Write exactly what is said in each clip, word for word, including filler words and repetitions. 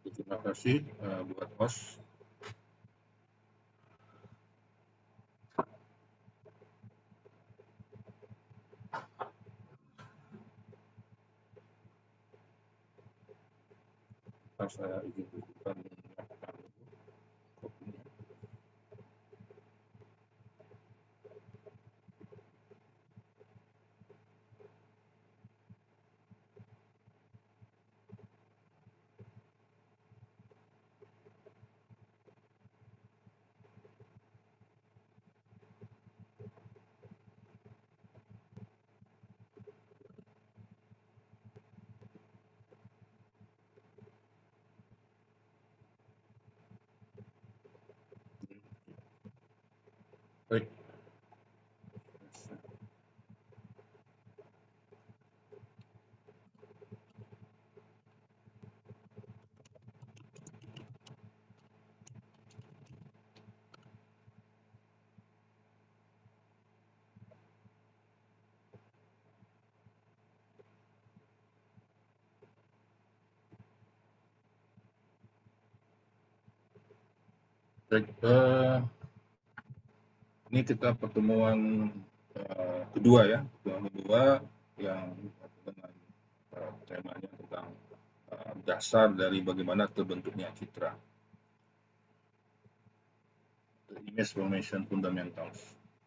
Terima kasih uh, buat host. Saya izin bukukan kopinya. Baik. Baik, uh, ini kita pertemuan uh, kedua ya, pertemuan kedua yang dengan uh, temanya tentang uh, dasar dari bagaimana terbentuknya citra. The Image Formation Fundamentals.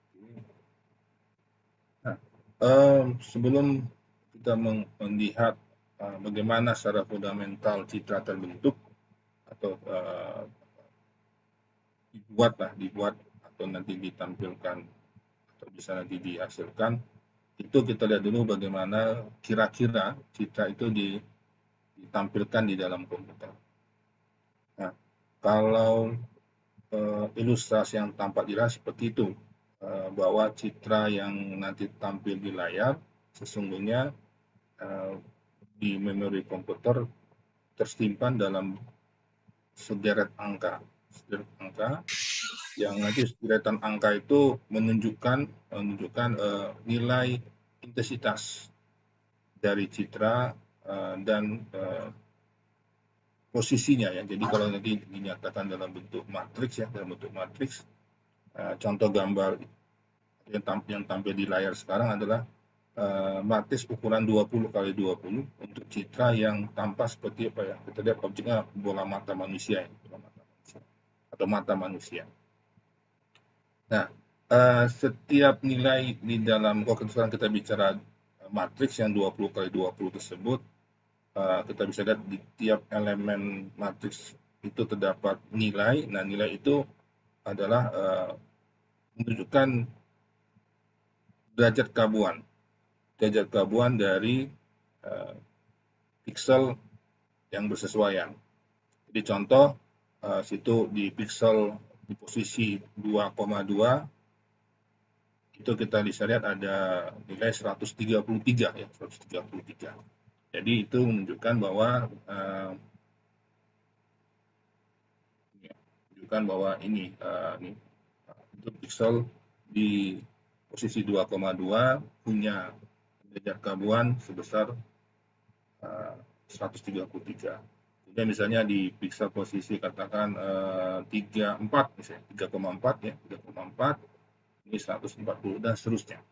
Nah, um, sebelum kita melihat uh, bagaimana secara fundamental citra terbentuk atau uh, dibuat lah, dibuat atau nanti ditampilkan atau bisa nanti dihasilkan, itu kita lihat dulu bagaimana kira-kira citra itu ditampilkan di dalam komputer. Nah, kalau uh, ilustrasi yang tampak jelas seperti itu, uh, bahwa citra yang nanti tampil di layar sesungguhnya uh, di memori komputer tersimpan dalam sederet angka, sederet angka yang nanti deretan angka itu menunjukkan menunjukkan uh, nilai intensitas dari citra uh, dan uh, posisinya ya. Jadi kalau nanti dinyatakan dalam bentuk matriks ya, dalam bentuk matriks, uh, contoh gambar yang tampil, yang tampil di layar sekarang adalah uh, matriks ukuran dua puluh kali dua puluh untuk citra yang tampak seperti apa ya? Kita lihat objeknya bola mata manusia, ya, bola mata manusia atau mata manusia. Nah, uh, setiap nilai di dalam, kalau sekarang kita bicara matriks yang dua puluh kali dua puluh tersebut, uh, kita bisa lihat di tiap elemen matriks itu terdapat nilai. Nah, nilai itu adalah uh, menunjukkan derajat gabuan, derajat gabuan dari uh, pixel yang bersesuaian. Jadi contoh, uh, situ di pixel di posisi dua koma dua itu kita bisa lihat ada nilai seratus tiga puluh tiga ya, seratus tiga puluh tiga. Jadi itu menunjukkan bahwa uh, menunjukkan bahwa ini uh, ini untuk pixel di posisi dua koma dua punya derajat gabuan sebesar uh, seratus tiga puluh tiga. Jadi misalnya di pixel posisi katakan uh, tiga koma empat misalnya tiga koma empat ya, tiga koma empat ini seratus empat puluh dan seterusnya.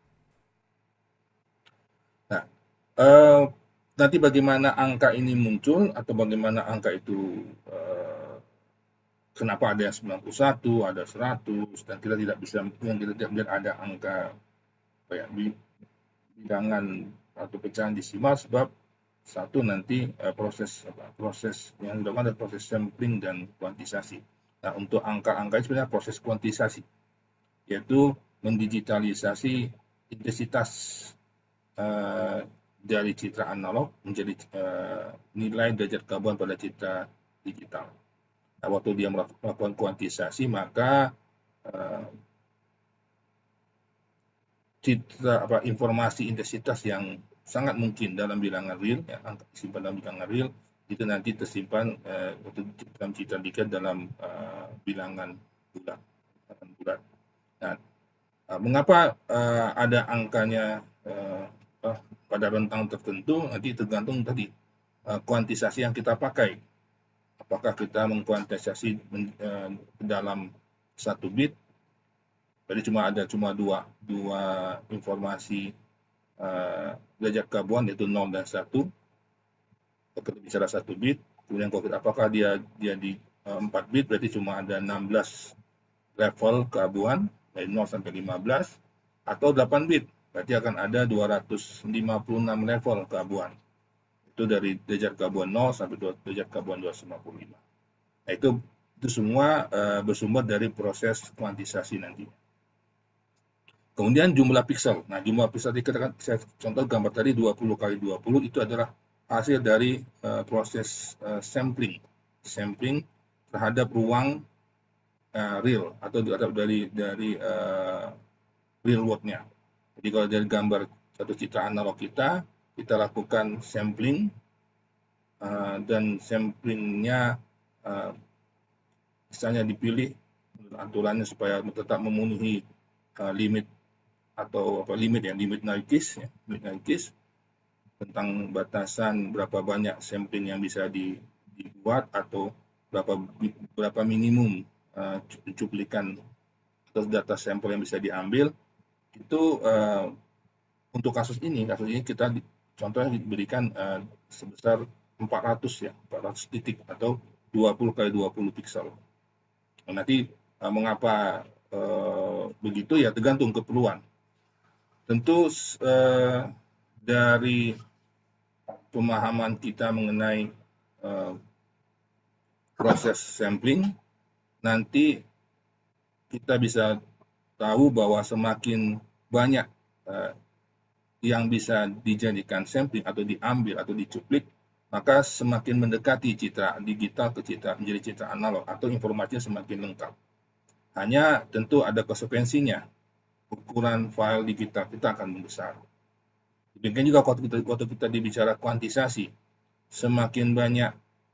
Nah, uh, nanti bagaimana angka ini muncul atau bagaimana angka itu uh, kenapa ada yang sembilan puluh satu, ada seratus, dan kita tidak bisa, yang kita tidak melihat ada angka kayak bilangan atau pecahan desimal sebab satu nanti uh, proses apa, proses yang dilakukan adalah proses sampling dan kuantisasi. Nah, untuk angka-angka itu sebenarnya proses kuantisasi, yaitu mendigitalisasi intensitas uh, dari citra analog menjadi uh, nilai derajat gabuan pada citra digital. Nah, waktu dia melakukan kuantisasi, maka uh, citra apa informasi intensitas yang sangat mungkin dalam bilangan real, ya, angka disimpan dalam bilangan real itu nanti tersimpan uh, dalam citra digital dalam uh, bilangan bulat. bulat. Nah, uh, mengapa uh, ada angkanya uh, uh, pada rentang tertentu? Nanti tergantung tadi uh, kuantisasi yang kita pakai. apakah kita mengkuantisasi uh, dalam satu bit. Jadi cuma ada cuma dua dua informasi uh, derajat gabungan, yaitu nol dan satu. Kalau kita bicara satu bit, kemudian kalau kita, apakah dia dia di uh, empat bit, berarti cuma ada enam belas level keabuan dari nol sampai lima belas, atau delapan bit, berarti akan ada dua ratus lima puluh enam level keabuan. Itu dari derajat keabuan nol sampai derajat keabuan dua ratus lima puluh lima. Nah, itu itu semua uh, bersumber dari proses kuantisasi nanti. Kemudian jumlah pixel. Nah, jumlah pixel tadi kita kan, saya contoh gambar tadi dua puluh kali dua puluh, itu adalah hasil dari uh, proses uh, sampling. Sampling terhadap ruang uh, real atau dari dari uh, real world-nya. Jadi kalau dari gambar satu citra analog kita, kita lakukan sampling uh, dan samplingnya uh, misalnya dipilih aturannya supaya tetap memenuhi uh, limit atau apa limit ya limit Nyquist ya limit Nyquist tentang batasan berapa banyak sampling yang bisa di, dibuat atau berapa berapa minimum uh, cuplikan atau data sampel yang bisa diambil. Itu uh, untuk kasus ini kasus ini kita di, contohnya diberikan uh, sebesar empat ratus ya empat ratus titik atau dua puluh kali dua puluh pixel. Nah, nanti uh, mengapa uh, begitu ya tergantung keperluan. Tentu uh, dari pemahaman kita mengenai uh, proses sampling, nanti kita bisa tahu bahwa semakin banyak uh, yang bisa dijadikan sampling atau diambil atau dicuplik, maka semakin mendekati citra digital ke citra menjadi citra analog atau informasinya semakin lengkap. Hanya tentu ada konsekuensinya. Ukuran file digital kita akan membesar. Demikian juga waktu kita, waktu kita dibicara kuantisasi, semakin banyak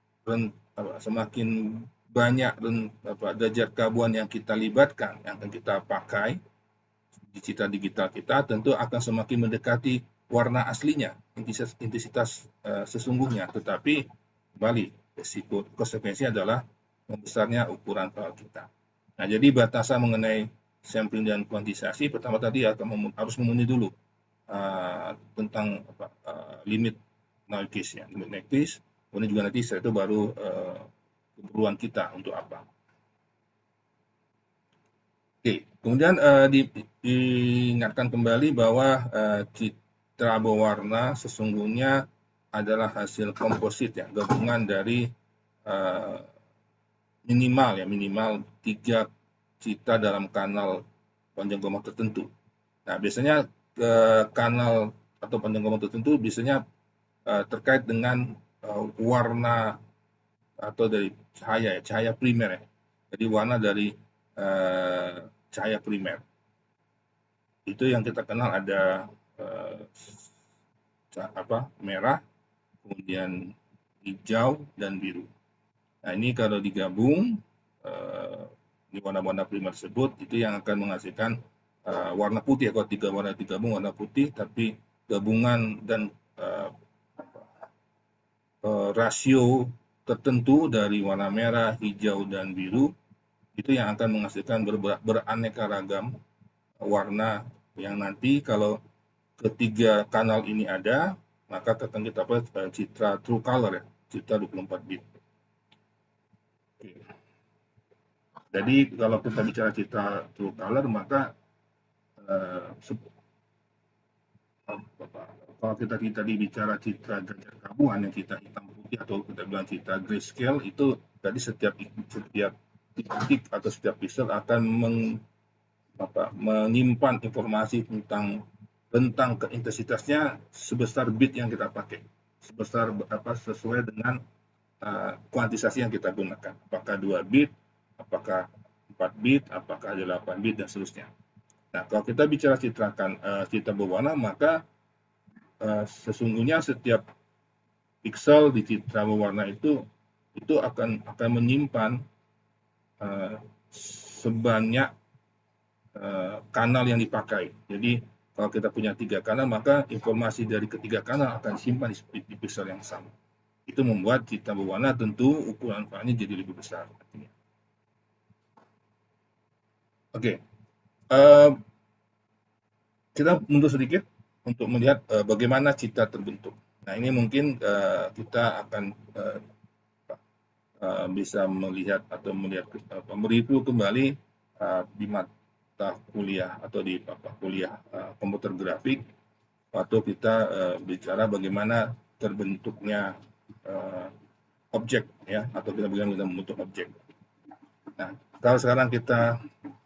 semakin banyak apa, derajat keabuan yang kita libatkan, yang akan kita pakai di citra digital kita, tentu akan semakin mendekati warna aslinya, intensitas, intensitas uh, sesungguhnya. Tetapi kembali, risiko konsekuensi adalah membesarnya ukuran file kita. Nah, jadi batasan mengenai sampling dan kuantisasi, pertama tadi akan mem harus memenuhi dulu uh, tentang apa, uh, limit Nyquist ya, limit Nyquist. Kemudian juga nanti setelah itu baru uh, keperluan kita untuk apa. Oke, kemudian uh, di, diingatkan kembali bahwa uh, citra berwarna sesungguhnya adalah hasil komposit ya, gabungan dari uh, minimal ya minimal tiga citra dalam kanal panjang gelombang tertentu. Nah, biasanya uh, kanal atau panjang gelombang tertentu biasanya uh, terkait dengan uh, warna atau dari cahaya ya, cahaya primer ya. Jadi warna dari uh, cahaya primer. Itu yang kita kenal ada uh, apa? Merah, kemudian hijau dan biru. Nah, ini kalau digabung uh, di warna-warna primer tersebut, itu yang akan menghasilkan uh, warna putih. Kalau tiga warna digabung warna putih, tapi gabungan dan uh, uh, rasio tertentu dari warna merah, hijau, dan biru, itu yang akan menghasilkan ber beraneka ragam warna yang nanti kalau ketiga kanal ini ada, maka akan kita dapat uh, citra true color ya, citra dua puluh empat bit. Jadi kalau kita bicara citra true color, maka uh, kalau kita kita bicara citra derajat gabungan yang kita hitam putih atau kita bilang citra grayscale, itu tadi setiap setiap titik atau setiap pixel akan meng, apa, menyimpan informasi tentang tentang keintensitasnya sebesar bit yang kita pakai, sebesar apa sesuai dengan uh, kuantisasi yang kita gunakan, apakah dua bit, apakah empat bit, apakah delapan bit, dan seterusnya. Nah, kalau kita bicara citrakan uh, citra berwarna, maka uh, sesungguhnya setiap pixel di citra berwarna itu itu akan akan menyimpan uh, sebanyak uh, kanal yang dipakai. Jadi kalau kita punya tiga kanal, maka informasi dari ketiga kanal akan disimpan di, di pixel yang sama. Itu membuat citra berwarna tentu ukuran filenya jadi lebih besar. Oke, uh, kita mundur sedikit untuk melihat uh, bagaimana citra terbentuk. Nah, ini mungkin uh, kita akan uh, uh, bisa melihat atau melihat uh, mereview kembali uh, di mata kuliah atau di apa, kuliah uh, komputer grafik waktu kita uh, bicara bagaimana terbentuknya uh, objek ya, atau kita bagaimana membentuk objek. Nah, kalau sekarang kita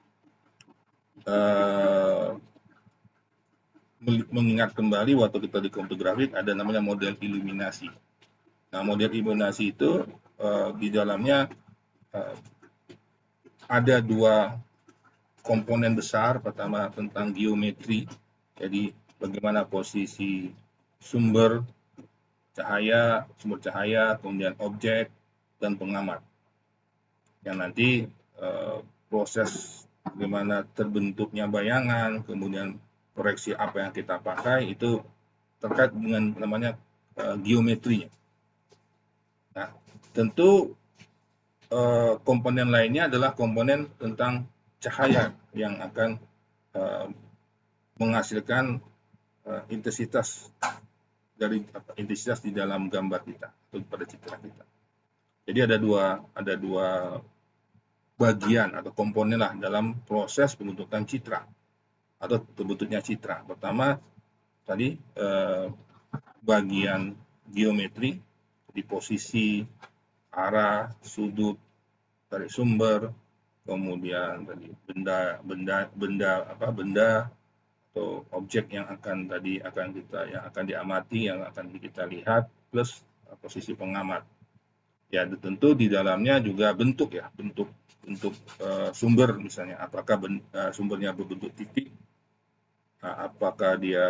uh, mengingat kembali waktu kita di komputer grafik ada namanya model iluminasi. Nah, model iluminasi itu uh, di dalamnya uh, ada dua komponen besar. Pertama tentang geometri, jadi bagaimana posisi sumber cahaya, sumber cahaya, kemudian objek dan pengamat. Yang nanti uh, proses bagaimana terbentuknya bayangan, kemudian proyeksi apa yang kita pakai itu terkait dengan namanya uh, geometrinya. Nah, tentu uh, komponen lainnya adalah komponen tentang cahaya yang akan uh, menghasilkan uh, intensitas dari apa, intensitas di dalam gambar kita atau pada citra kita. Jadi ada dua ada dua bagian atau komponen lah dalam proses pembentukan citra atau terbentuknya citra. Pertama tadi eh, bagian geometri di posisi, arah, sudut dari sumber, kemudian tadi benda benda benda apa benda atau objek yang akan tadi akan kita yang akan diamati, yang akan kita lihat, plus posisi pengamat. Ya, tentu di dalamnya juga bentuk ya, bentuk bentuk uh, sumber misalnya, apakah ben, uh, sumbernya berbentuk titik, uh, apakah dia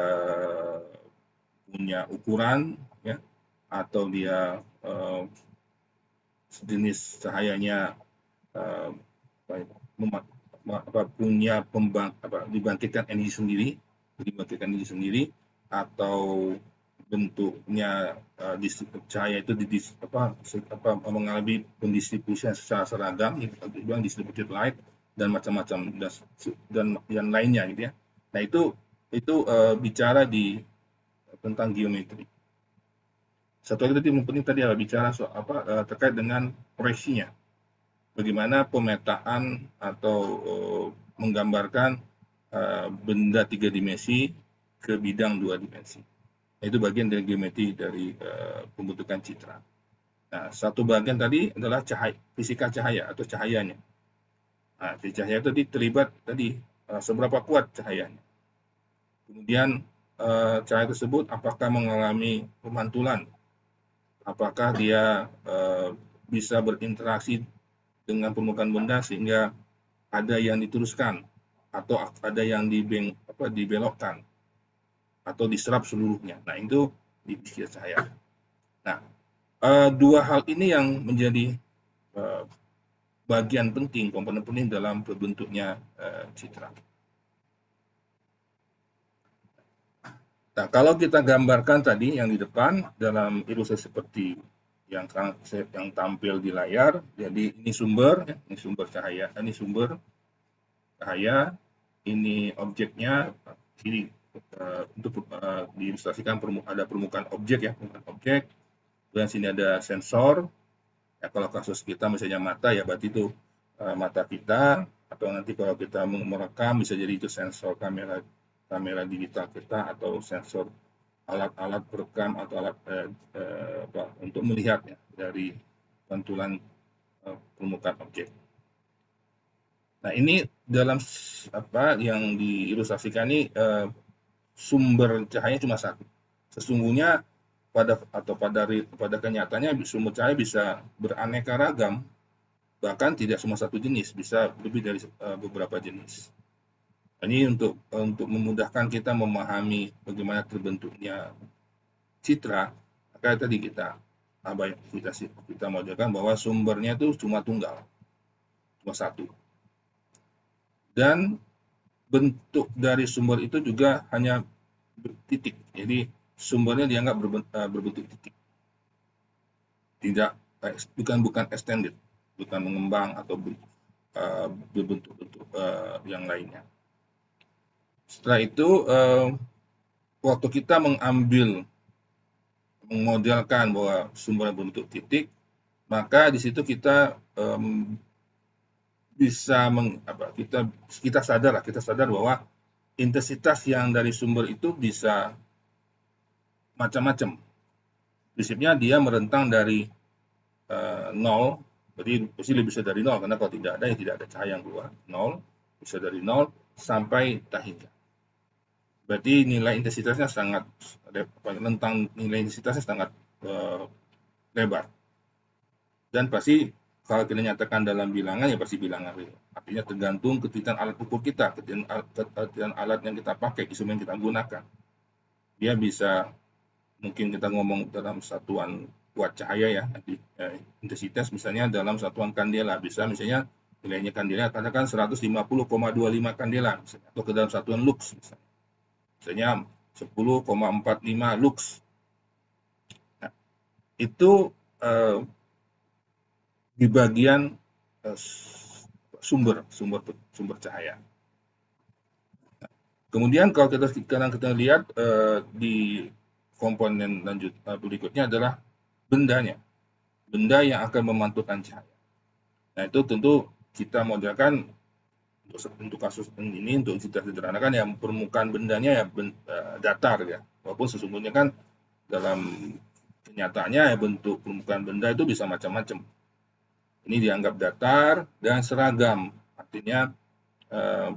punya ukuran ya, atau dia uh, sejenis cahayanya uh, apa, apa, punya pembang apa dibangkitkan energi sendiri, dibangkitkan energi sendiri, atau bentuknya uh, cahaya itu di, apa, apa, mengalami pendistribusian secara seragam, itu bilang distributed light dan macam-macam dan, dan yang lainnya gitu ya. Nah itu itu uh, bicara di tentang geometri. Satu lagi tadi penting tadi adalah bicara soal apa uh, terkait dengan proyeksinya. Bagaimana pemetaan atau uh, menggambarkan uh, benda tiga dimensi ke bidang dua dimensi. Itu bagian dari geometri dari uh, pembentukan citra. Nah, satu bagian tadi adalah cahaya, fisika cahaya atau cahayanya. Nah, di cahaya tadi terlibat tadi uh, seberapa kuat cahayanya. Kemudian uh, cahaya tersebut apakah mengalami pemantulan, apakah dia uh, bisa berinteraksi dengan permukaan benda sehingga ada yang diteruskan atau ada yang dibeng, apa, dibelokkan atau diserap seluruhnya. Nah, itu di fisika cahaya. Nah, uh, dua hal ini yang menjadi uh, bagian penting, komponen penting dalam terbentuknya uh, citra. Nah, kalau kita gambarkan tadi yang di depan dalam ilustrasi seperti yang yang tampil di layar, jadi ini sumber, ini sumber cahaya, ini sumber cahaya, ini objeknya, ini Uh, untuk uh, diilustrasikan ada permukaan objek ya, permukaan objek. Dan sini ada sensor. Ya, kalau kasus kita misalnya mata ya berarti itu uh, mata kita, atau nanti kalau kita merekam bisa jadi itu sensor kamera kamera digital kita atau sensor alat-alat perekam atau alat eh, eh, apa, untuk melihat ya, dari pantulan eh, permukaan objek. Nah ini dalam apa yang diilustrasikan ini eh, sumber cahaya cuma satu. Sesungguhnya pada atau pada pada kenyataannya sumber cahaya bisa beraneka ragam, bahkan tidak cuma satu jenis, bisa lebih dari uh, beberapa jenis. Ini untuk untuk memudahkan kita memahami bagaimana terbentuknya citra, maka tadi kita apa kita kita modelkan bahwa sumbernya itu cuma tunggal, cuma satu. Dan bentuk dari sumber itu juga hanya titik, jadi sumbernya dianggap berbentuk, berbentuk titik. tidak bukan bukan extended, bukan mengembang atau uh, berbentuk-bentuk uh, yang lainnya. Setelah itu uh, waktu kita mengambil memodelkan bahwa sumber berbentuk titik, maka di situ kita um, bisa meng, apa, kita kita sadar lah, kita sadar bahwa intensitas yang dari sumber itu bisa macam-macam. Prinsipnya dia merentang dari uh, nol, jadi pasti lebih bisa dari nol, karena kalau tidak ada ya tidak ada cahaya yang keluar. Nol, bisa dari nol sampai tak hingga. Berarti nilai intensitasnya sangat, rentang nilai intensitasnya sangat uh, lebar. Dan pasti kalau kita nyatakan dalam bilangan, ya pasti bilangan real. Artinya tergantung ketitian alat ukur kita, ketitian alat yang kita pakai, instrumen yang kita gunakan. Dia bisa, mungkin kita ngomong dalam satuan watt cahaya ya, intensitas misalnya dalam satuan kandela, bisa misalnya nilainya kandela katakan seratus lima puluh koma dua lima kandela, misalnya, atau ke dalam satuan lux misalnya, misalnya sepuluh koma empat lima lux. Nah, itu eh, di bagian uh, sumber sumber sumber cahaya. Nah, kemudian kalau kita sekarang kita lihat uh, di komponen lanjut uh, berikutnya adalah bendanya, benda yang akan memantulkan cahaya. Nah itu tentu kita modelkan untuk kasus ini, untuk kita sederhanakan yang permukaan bendanya ya ben, uh, datar ya, walaupun sesungguhnya kan dalam kenyataannya ya bentuk permukaan benda itu bisa macam-macam. Ini dianggap datar dan seragam, artinya eh,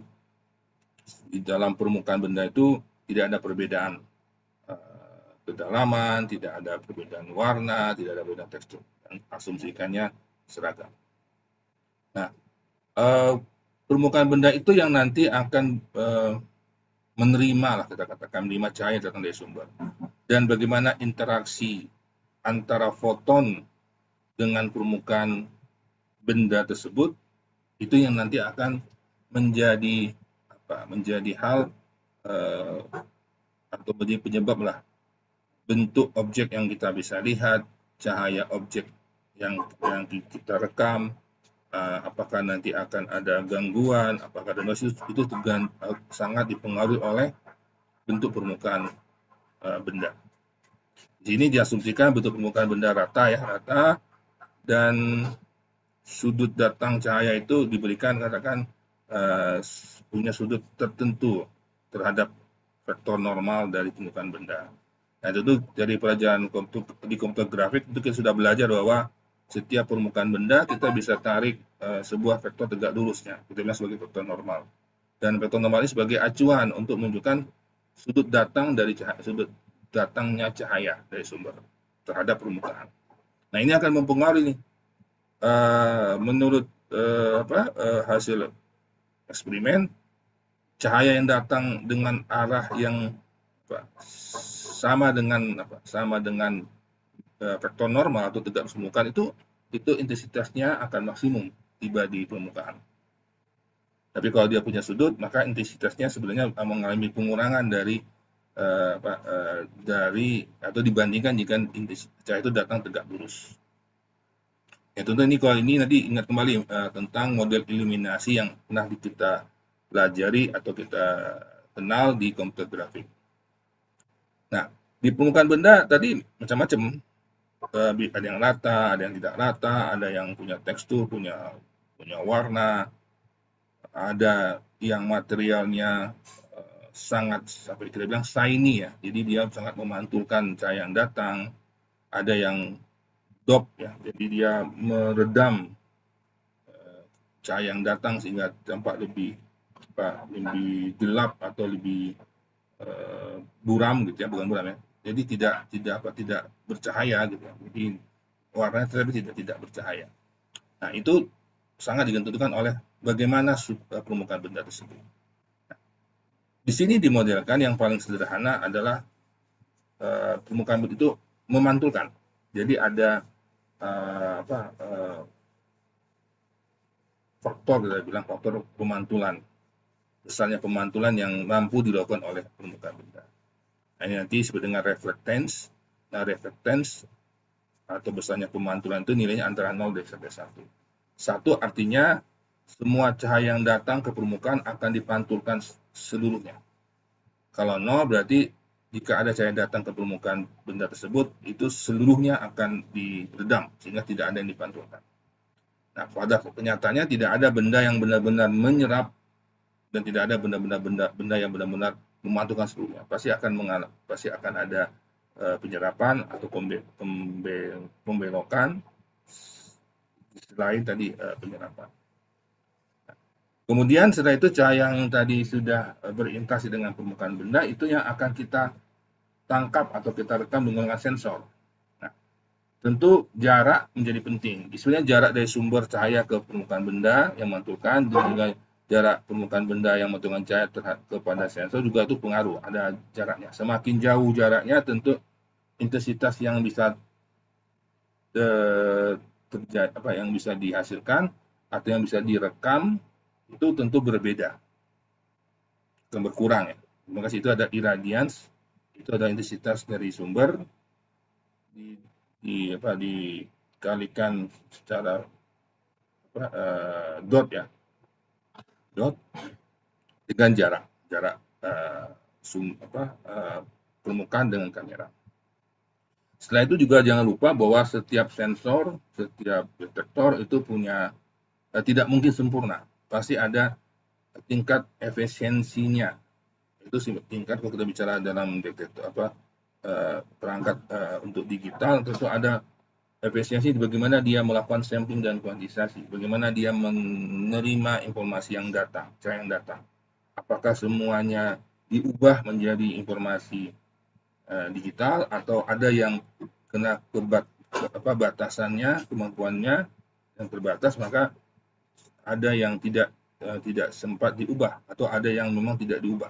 di dalam permukaan benda itu tidak ada perbedaan eh, kedalaman, tidak ada perbedaan warna, tidak ada perbedaan tekstur, dan asumsikannya seragam. Nah, eh, permukaan benda itu yang nanti akan eh, menerima lah kita katakan menerima cahaya datang dari sumber, dan bagaimana interaksi antara foton dengan permukaan benda tersebut, itu yang nanti akan menjadi apa menjadi hal eh, atau menjadi penyebab lah bentuk objek yang kita bisa lihat, cahaya objek yang yang kita rekam, eh, apakah nanti akan ada gangguan, apakah ada noise, itu tergan, sangat dipengaruhi oleh bentuk permukaan eh, benda. Di sini diasumsikan bentuk permukaan benda rata ya, rata, dan sudut datang cahaya itu diberikan katakan uh, punya sudut tertentu terhadap vektor normal dari permukaan benda. Nah itu dari pelajaran di komputer grafik itu kita sudah belajar bahwa setiap permukaan benda kita bisa tarik uh, sebuah vektor tegak lurusnya, kita bilang sebagai vektor normal. Dan vektor normal ini sebagai acuan untuk menunjukkan sudut datang dari cahaya, sudut datangnya cahaya dari sumber terhadap permukaan. Nah ini akan mempengaruhi nih. Uh, menurut uh, apa, uh, hasil eksperimen, cahaya yang datang dengan arah yang apa, sama dengan apa, sama dengan uh, vektor normal atau tegak permukaan itu itu intensitasnya akan maksimum tiba di permukaan. Tapi kalau dia punya sudut, maka intensitasnya sebenarnya mengalami pengurangan dari uh, apa, uh, dari atau dibandingkan jika intensitas cahaya itu datang tegak lurus. Ya tentu ini kalau ini nanti ingat kembali uh, tentang model iluminasi yang pernah kita pelajari atau kita kenal di komputer grafik. Nah, di permukaan benda tadi macam-macam, uh, ada yang rata, ada yang tidak rata, ada yang punya tekstur, punya punya warna, ada yang materialnya uh, sangat sampai kita bilang shiny ya, jadi dia sangat memantulkan cahaya yang datang, ada yang dop ya, jadi dia meredam uh, cahaya yang datang sehingga tampak lebih apa, lebih gelap atau lebih uh, buram gitu ya, bukan buram ya. Jadi tidak tidak apa tidak bercahaya gitu ya. Jadi warnanya tetapi tidak tidak bercahaya. Nah, itu sangat ditentukan oleh bagaimana permukaan benda tersebut. Nah, di sini dimodelkan yang paling sederhana adalah uh, permukaan benda itu memantulkan. Jadi ada Uh, apa uh, faktor kita bilang faktor pemantulan, besarnya pemantulan yang mampu dilakukan oleh permukaan benda. Nah, ini nanti disebut dengan reflectance. Nah, reflectance atau besarnya pemantulan itu nilainya antara nol sampai satu. satu artinya semua cahaya yang datang ke permukaan akan dipantulkan seluruhnya. Kalau nol berarti jika ada cahaya datang ke permukaan benda tersebut, itu seluruhnya akan diredam sehingga tidak ada yang dipantulkan. Nah, pada kenyataannya tidak ada benda yang benar-benar menyerap dan tidak ada benda-benda benda, benda yang benar-benar memantulkan seluruhnya. Pasti akan mengalami, pasti akan ada uh, penyerapan atau pembe, pembe, pembelokan selain tadi uh, penyerapan. Kemudian setelah itu cahaya yang tadi sudah berinteraksi dengan permukaan benda itu yang akan kita tangkap atau kita rekam menggunakan sensor. Nah, tentu jarak menjadi penting. Sebenarnya jarak dari sumber cahaya ke permukaan benda yang memantulkan dan juga jarak permukaan benda yang memantulkan cahaya kepada sensor juga itu pengaruh. Ada jaraknya. Semakin jauh jaraknya, tentu intensitas yang bisa eh, terjadi, apa yang bisa dihasilkan atau yang bisa direkam itu tentu berbeda, akan berkurang ya. Maka itu ada irradiance, itu ada intensitas dari sumber di, di apa dikalikan secara apa, uh, dot ya, dot dengan jarak jarak uh, sum, apa, uh, permukaan dengan kamera. Setelah itu juga jangan lupa bahwa setiap sensor, setiap detektor itu punya uh, tidak mungkin sempurna. Pasti ada tingkat efisiensinya. Itu sih tingkat kalau kita bicara dalam detektor apa uh, perangkat uh, untuk digital, tentu ada efisiensi bagaimana dia melakukan sampling dan kuantitisasi, bagaimana dia menerima informasi yang datang, cahaya yang datang. Apakah semuanya diubah menjadi informasi uh, digital atau ada yang kena kebat, apa batasannya, kemampuannya yang terbatas, maka ada yang tidak uh, tidak sempat diubah atau ada yang memang tidak diubah.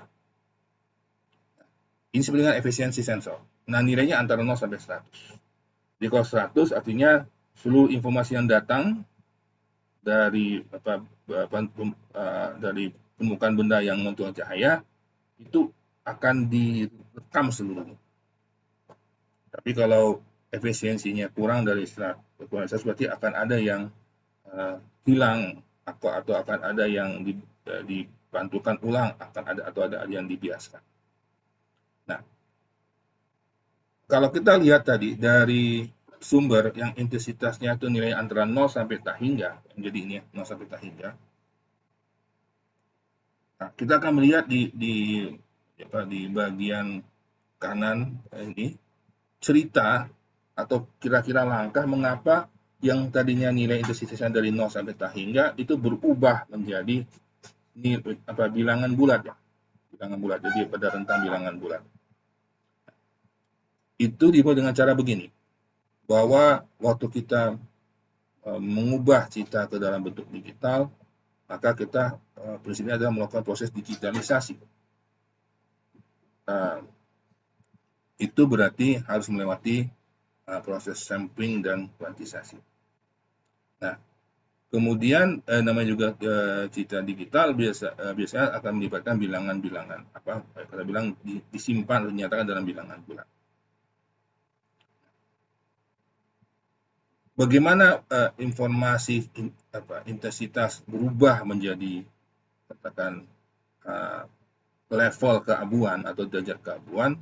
Ini sebenarnya dengan efisiensi sensor. Nah, nilainya antara nol sampai seratus. Jadi kalau seratus artinya seluruh informasi yang datang dari apa, apa uh, dari permukaan benda yang memantulkan cahaya itu akan direkam seluruhnya. Tapi kalau efisiensinya kurang dari seratus, berarti akan ada yang uh, hilang atau, atau akan ada yang dipantulkan ulang, akan ada atau ada yang dibiaskan. Nah, kalau kita lihat tadi dari sumber yang intensitasnya itu nilai antara nol sampai tak hingga, jadi ini ya, nol sampai tak hingga. Nah, kita akan melihat di di apa, di bagian kanan ini cerita atau kira-kira langkah mengapa yang tadinya nilai intensitasnya dari nol sampai tak hingga itu berubah menjadi nilai, apa, bilangan bulat ya. Bilangan bulat. Jadi pada rentang bilangan bulat. Itu dibuat dengan cara begini. Bahwa waktu kita e, mengubah cerita ke dalam bentuk digital, maka kita e, prinsipnya adalah melakukan proses digitalisasi. Nah, itu berarti harus melewati e, proses sampling dan kuantisasi. Nah, kemudian eh, namanya juga eh, cerita digital biasa eh, biasanya akan melibatkan bilangan-bilangan apa kita bilang di, disimpan atau dinyatakan dalam bilangan bulat. Bagaimana eh, informasi in, apa, intensitas berubah menjadi katakan eh, level keabuan atau derajat keabuan,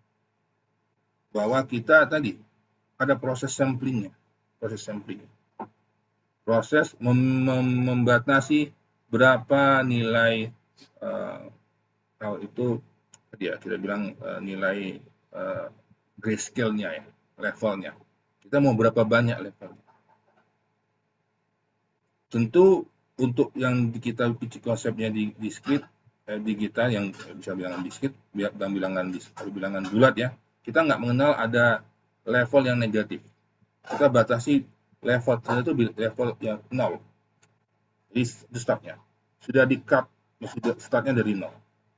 bahwa kita tadi ada proses samplingnya, proses sampling. Proses mem mem membatasi berapa nilai uh, kalau itu ya kita bilang uh, nilai uh, grayscale-nya ya, levelnya. Kita mau berapa banyak levelnya. Tentu untuk yang kita konsepnya di discrete eh, digital yang bisa bilangan discrete dan bilangan bilangan bulat ya, kita nggak mengenal ada level yang negatif. Kita batasi level itu level yang nol. Jadi startnya sudah di cut, sudah startnya dari nol.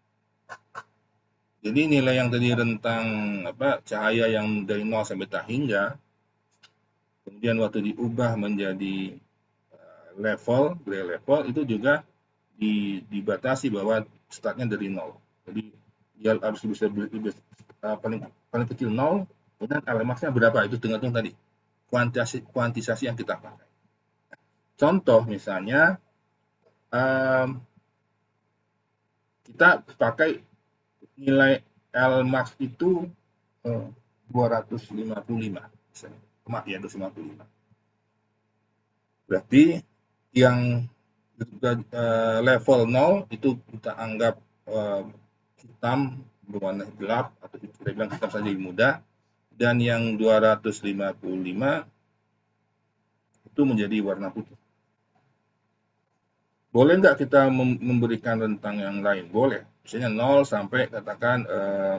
Jadi nilai yang tadi rentang apa cahaya yang dari nol sampai tak hingga, kemudian waktu diubah menjadi uh, level, gray level itu juga di, dibatasi bahwa startnya dari nol. Jadi dia harus bisa uh, paling paling kecil nol, kemudian L M A X-nya berapa itu tergantung tadi kuantitasasi, kuantisasi yang kita pakai. Contoh misalnya, um, kita pakai nilai L-max itu uh, dua ratus lima puluh lima, misalnya. Maaf ya, dua ratus lima puluh lima. Berarti yang uh, level nol itu kita anggap uh, hitam berwarna gelap, atau kita bilang hitam saja lebih mudah, dan yang dua ratus lima puluh lima itu menjadi warna putih. Boleh nggak kita memberikan rentang yang lain? Boleh. Misalnya nol sampai katakan eh,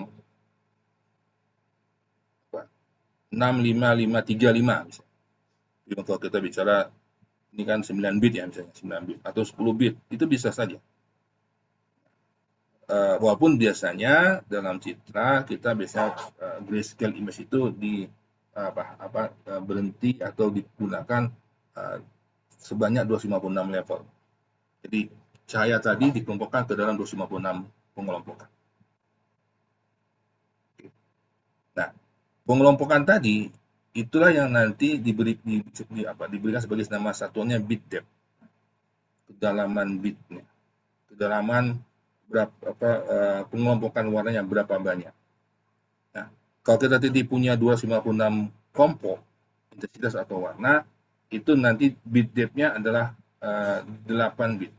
enam lima lima tiga lima misalnya. Jadi kalau kita bicara ini kan sembilan bit ya, misalnya sembilan bit atau sepuluh bit, itu bisa saja. Uh, walaupun biasanya dalam Citra kita bisa uh, grayscale image itu di uh, apa apa uh, berhenti atau digunakan uh, sebanyak dua ratus lima puluh enam level. Jadi cahaya tadi dikelompokkan ke dalam dua ratus lima puluh enam pengelompokan. Nah, pengelompokan tadi itulah yang nanti diberi di, di, apa, diberikan sebagai nama satuannya bit depth, kedalaman bitnya, kedalaman berapa apa, uh, pengelompokan warnanya berapa banyak. Nah, kalau kita tadi punya dua ratus lima puluh enam kelompok intensitas atau warna, itu nanti bit depth-nya adalah uh, delapan bit.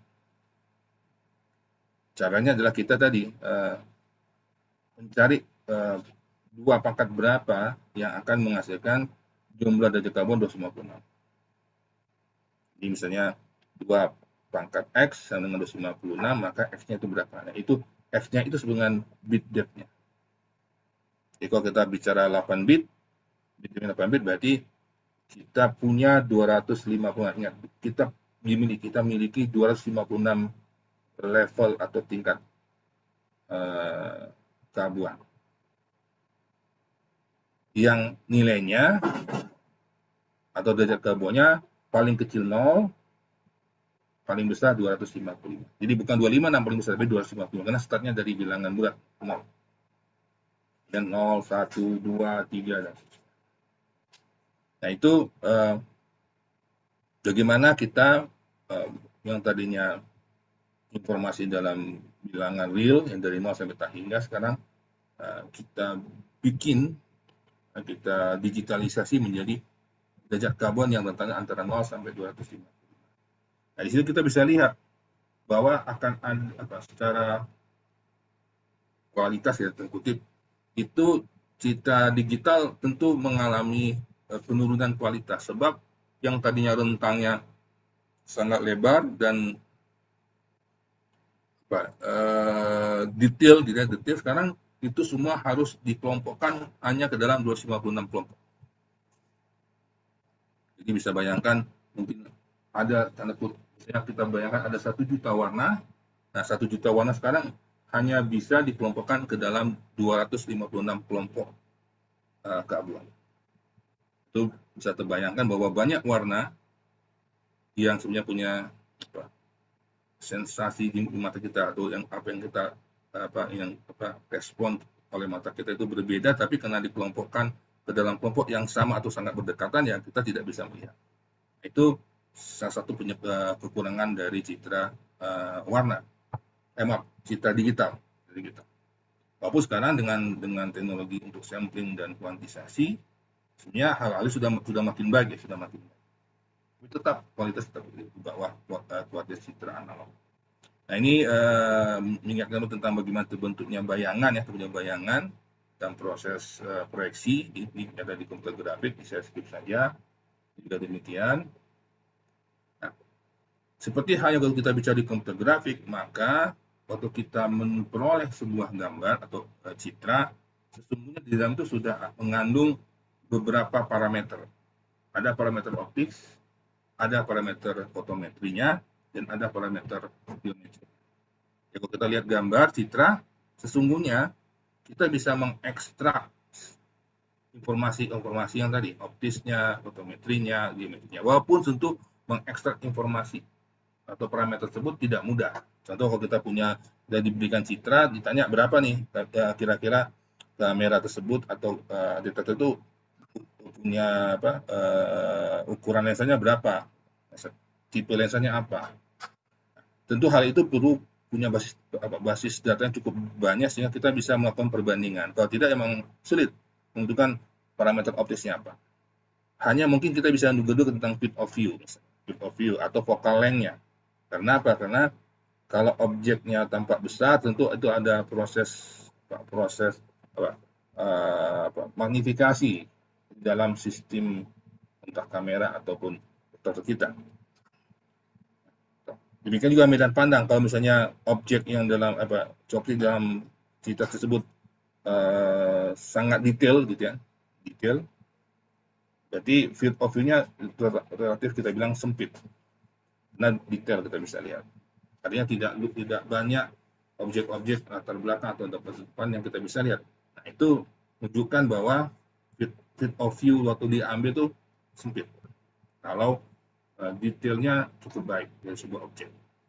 Caranya adalah kita tadi uh, mencari uh, dua pangkat berapa yang akan menghasilkan jumlah derajat karbon dua ratus lima puluh enam. Jadi misalnya dua pangkat X sama dengan dua ratus lima puluh enam, maka X-nya itu berapa? Nah, itu X-nya itu dengan bit depth-nya. Jadi kalau kita bicara delapan bit, bit delapan bit berarti kita punya dua ratus lima puluh enam. Ingat, kita dimiliki kita miliki dua ratus lima puluh enam level atau tingkat uh, keabuan yang nilainya atau derajat karbonnya paling kecil nol, paling besar dua ratus lima puluh lima. Jadi bukan dua puluh lima yang paling besar, tapi dua ratus lima puluh, karena startnya dari bilangan bulat nol. Dan nol, satu, dua, tiga, dan seterusnya. Nah, itu eh, bagaimana kita eh, yang tadinya informasi dalam bilangan real yang dari nol sampai tak hingga, sekarang uh, kita bikin, uh, kita digitalisasi menjadi derajat karbon yang rentangnya antara nol sampai dua ratus lima puluh. Nah, di sini kita bisa lihat bahwa akan ada apa, secara kualitas ya terkutip itu Citra digital tentu mengalami uh, penurunan kualitas, sebab yang tadinya rentangnya sangat lebar dan apa, uh, detail, detail, detail, sekarang itu semua harus dikelompokkan hanya ke dalam dua ratus lima puluh enam kelompok. Jadi bisa bayangkan mungkin ada tanda kutip, misalnya kita bayangkan ada satu juta warna. Nah, satu juta warna sekarang hanya bisa dikelompokkan ke dalam dua ratus lima puluh enam kelompok uh, keabuan. Itu bisa terbayangkan bahwa banyak warna yang sebenarnya punya apa, sensasi di mata kita, atau yang apa yang kita apa yang apa respon oleh mata kita itu berbeda, tapi karena dikelompokkan ke dalam kelompok yang sama atau sangat berdekatan, ya kita tidak bisa melihat. Itu salah satu kekurangan dari Citra uh, warna, eh maaf, Citra digital, digital. Walaupun sekarang dengan dengan teknologi untuk sampling dan kuantisasi, sebenarnya hal-hal sudah sudah makin baik, ya, sudah makin baik. Tapi tetap kualitas tetap di bawah kualitas Citra analog. Nah, ini uh, mengingatkan tentang bagaimana terbentuknya bayangan, ya, terbentuknya bayangan dan proses uh, proyeksi. Ini ada di komputer grafik, bisa skip saja. Jika demikian, nah, seperti halnya kalau kita bicara di komputer grafik, maka waktu kita memperoleh sebuah gambar atau uh, citra, sesungguhnya di dalam itu sudah mengandung beberapa parameter. Ada parameter optik, ada parameter fotometrinya, dan ada parameter biometri. Ya, kalau kita lihat gambar, citra, sesungguhnya kita bisa mengekstrak informasi-informasi yang tadi, optisnya, fotometrinya, biometrinya. Walaupun tentu mengekstrak informasi atau parameter tersebut tidak mudah. Contoh kalau kita punya, dan diberikan citra, ditanya berapa nih kira-kira kamera tersebut atau uh, detektor itu punya apa uh, ukuran lensanya berapa, tipe lensanya apa. Tentu hal itu perlu punya basis apa, basis data yang cukup banyak sehingga kita bisa melakukan perbandingan. Kalau tidak emang sulit menentukan parameter optisnya apa. Hanya mungkin kita bisa duga-duga tentang field of view, field of view atau focal length-nya. Karena apa? Karena kalau objeknya tampak besar, tentu itu ada proses proses apa, uh, apa, magnifikasi dalam sistem entah kamera ataupun foto kita. Demikian juga medan pandang. Kalau misalnya objek yang dalam apa objek dalam cerita tersebut uh, sangat detail gitu ya, detail, berarti field of view-nya relatif kita bilang sempit. Nah, detail kita bisa lihat. Artinya tidak tidak banyak objek-objek latar belakang atau depan yang kita bisa lihat. Nah, itu menunjukkan bahwa field, field of view waktu diambil itu sempit. Kalau uh, detailnya cukup baik dari sebuah objek.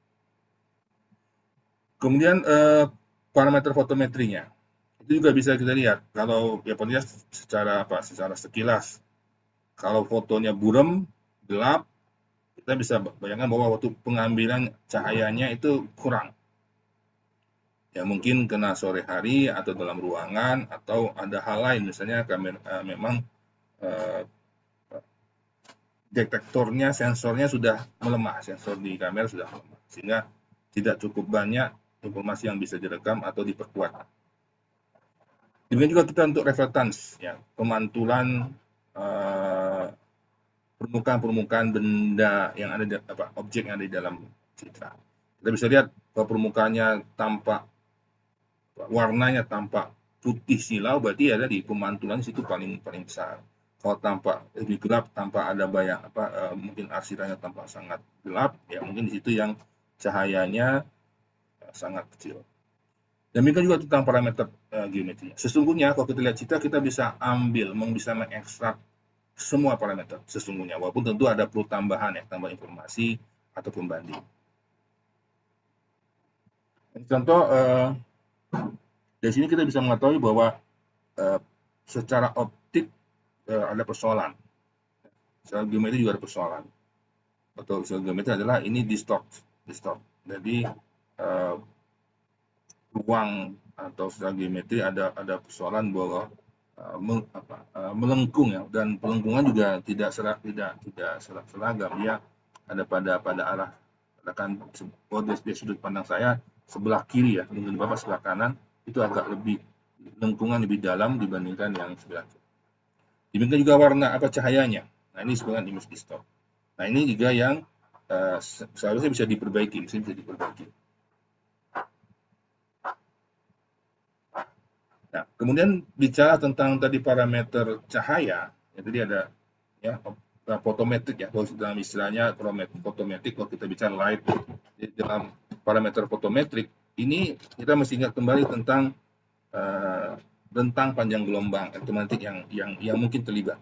Kemudian uh, parameter fotometrinya itu juga bisa kita lihat. Kalau ya pokoknya secara apa? Secara sekilas. Kalau fotonya buram, gelap, kita bisa bayangkan bahwa waktu pengambilan cahayanya itu kurang. Ya mungkin kena sore hari atau dalam ruangan atau ada hal lain, misalnya kamera uh, memang uh, detektornya, sensornya sudah melemah, sensor di kamera sudah melemah, sehingga tidak cukup banyak informasi yang bisa direkam atau diperkuat. Demikian juga kita untuk reflektans, ya, pemantulan uh, permukaan-permukaan benda yang ada di, apa, objek yang ada di dalam citra. Kita bisa lihat kalau permukaannya tampak warnanya tampak putih silau, berarti ada di pemantulan situ paling paling besar. Kalau tampak lebih gelap, tampak ada bayang apa uh, mungkin arsirannya tampak sangat gelap, ya mungkin di situ yang cahayanya uh, sangat kecil. Demikian juga tentang parameter uh, geometri. Sesungguhnya kalau kita lihat citra, kita bisa ambil, bisa mengekstrak semua parameter sesungguhnya, walaupun tentu ada perlu tambahan ya, tambah informasi atau pembanding. Contoh uh, dari sini kita bisa mengetahui bahwa uh, secara optik uh, ada persoalan, secara geometri juga ada persoalan. Atau secara geometri adalah ini distort, distort. Jadi uh, ruang atau secara geometri ada ada persoalan bahwa uh, mel, apa, uh, melengkung ya, dan pelengkungan juga tidak serag, tidak tidak seragam ya, ada pada pada arah akan oh, dari sudut pandang saya sebelah kiri ya, mungkin Bapak sebelah kanan itu agak lebih lengkungan lebih dalam dibandingkan yang sebelah kiri. Demikian juga warna apa cahayanya. Nah ini sebenarnya image distort. Nah ini juga yang uh, seharusnya bisa diperbaiki, bisa diperbaiki. Nah, kemudian bicara tentang tadi parameter cahaya, ya tadi ada ya fotometrik ya, kalau dalam istilahnya fotometrik, kalau kita bicara light, di dalam parameter fotometrik ini kita mesti ingat kembali tentang uh, rentang panjang gelombang elektromagnetik yang yang yang mungkin terlibat.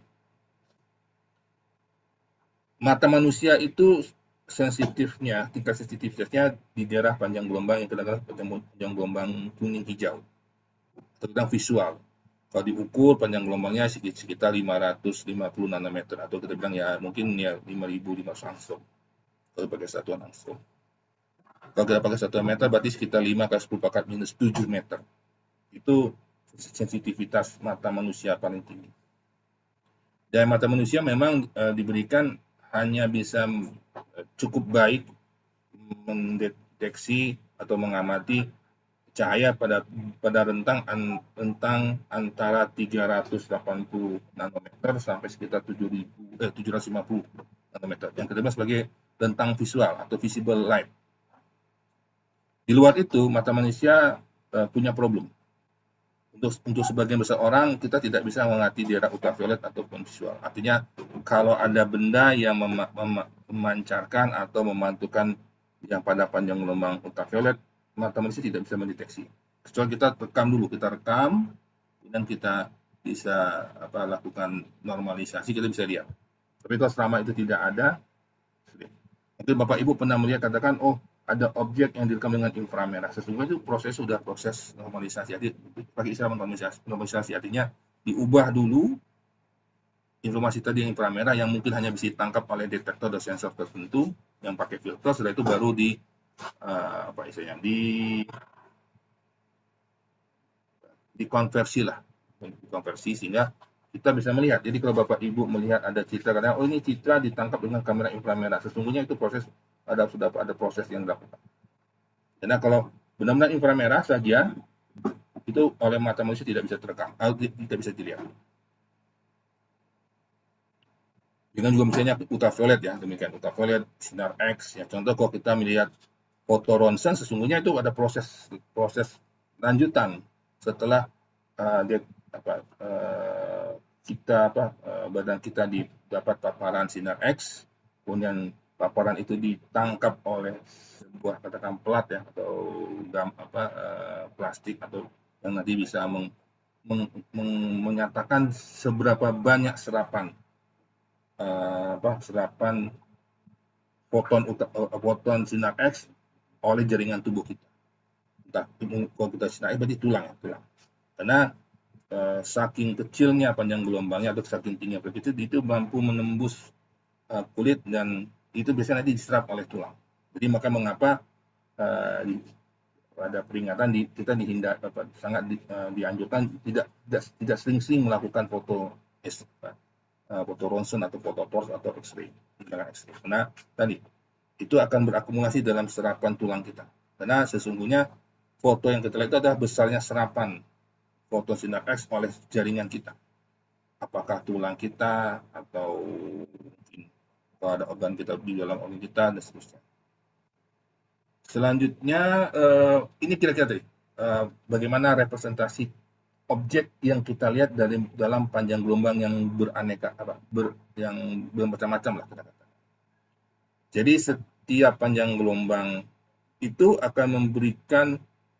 Mata manusia itu sensitifnya, tingkat sensitivitasnya di daerah panjang gelombang yang kita katakan panjang gelombang kuning hijau, tentang visual. Kalau diukur panjang gelombangnya sekitar lima ratus lima puluh nanometer, atau kita bilang ya mungkin ya lima ribu lima ratus angstrom kalau pakai satuan angstrom. Kalau kita pakai satuan meter berarti sekitar lima kali sepuluh pangkat minus tujuh meter. Itu sensitivitas mata manusia paling tinggi. Dan mata manusia memang e, diberikan hanya bisa e, cukup baik mendeteksi atau mengamati cahaya pada pada rentang an, rentang antara tiga ratus delapan puluh nanometer sampai sekitar tujuh ribu eh, tujuh ratus lima puluh nanometer yang kita sebut sebagai rentang visual atau visible light. Di luar itu mata manusia uh, punya problem. Untuk untuk sebagian besar orang kita tidak bisa mengamati daerah ultraviolet ataupun visual. Artinya kalau ada benda yang mem mem memancarkan atau memantulkan yang pada panjang gelombang ultraviolet, mata manusia tidak bisa mendeteksi. Kecuali kita rekam dulu, kita rekam, dan kita bisa apa, lakukan normalisasi, kita bisa lihat. Tapi kalau selama itu tidak ada, mungkin Bapak Ibu pernah melihat katakan, oh ada objek yang direkam dengan inframerah. Sesungguhnya itu proses sudah proses normalisasi. Jadi pakai istilah normalisasi, normalisasi artinya diubah dulu informasi tadi yang inframerah yang mungkin hanya bisa ditangkap oleh detektor dan sensor tertentu yang pakai filter, setelah itu baru di uh, apa istilahnya di dikonversi lah, dikonversi sehingga kita bisa melihat. Jadi kalau Bapak Ibu melihat ada citra, kadang oh ini citra ditangkap dengan kamera inframerah, sesungguhnya itu proses ada sudah ada proses yang dilakukan. Karena kalau benar-benar inframerah saja itu oleh mata manusia tidak bisa terekam, tidak bisa dilihat. Dengan juga misalnya ultraviolet ya, demikian ultraviolet, sinar X ya. Contoh kalau kita melihat foto ronsen, sesungguhnya itu ada proses proses lanjutan setelah uh, dia, apa, uh, kita apa uh, badan kita didapat paparan sinar X, kemudian paparan itu ditangkap oleh sebuah katakan pelat ya atau gam, apa uh, plastik atau yang nanti bisa meng, meng, meng, menyatakan seberapa banyak serapan uh, apa serapan foton foton sinar X oleh jaringan tubuh kita. Entah kalau kita sinar X berarti tulang ya, tulang. Karena uh, saking kecilnya panjang gelombangnya atau saking tingginya frequency itu mampu menembus uh, kulit dan itu biasanya nanti diserap oleh tulang. Jadi maka mengapa uh, di, pada peringatan di, kita dihindar apa, sangat di, uh, dianjurkan tidak tidak tidak sering-sering melakukan foto uh, foto ronsen atau foto tors atau X-ray, X-ray. Karena tadi itu akan berakumulasi dalam serapan tulang kita. Karena sesungguhnya foto yang kita lihat itu adalah besarnya serapan foton sinar X oleh jaringan kita. Apakah tulang kita atau mungkin kalau ada organ kita di dalam organ kita dan seterusnya. Selanjutnya eh, ini kira-kira tadi eh, bagaimana representasi objek yang kita lihat dari dalam panjang gelombang yang beraneka apa ber, yang bermacam-macam lah kita katakan. Jadi setiap panjang gelombang itu akan memberikan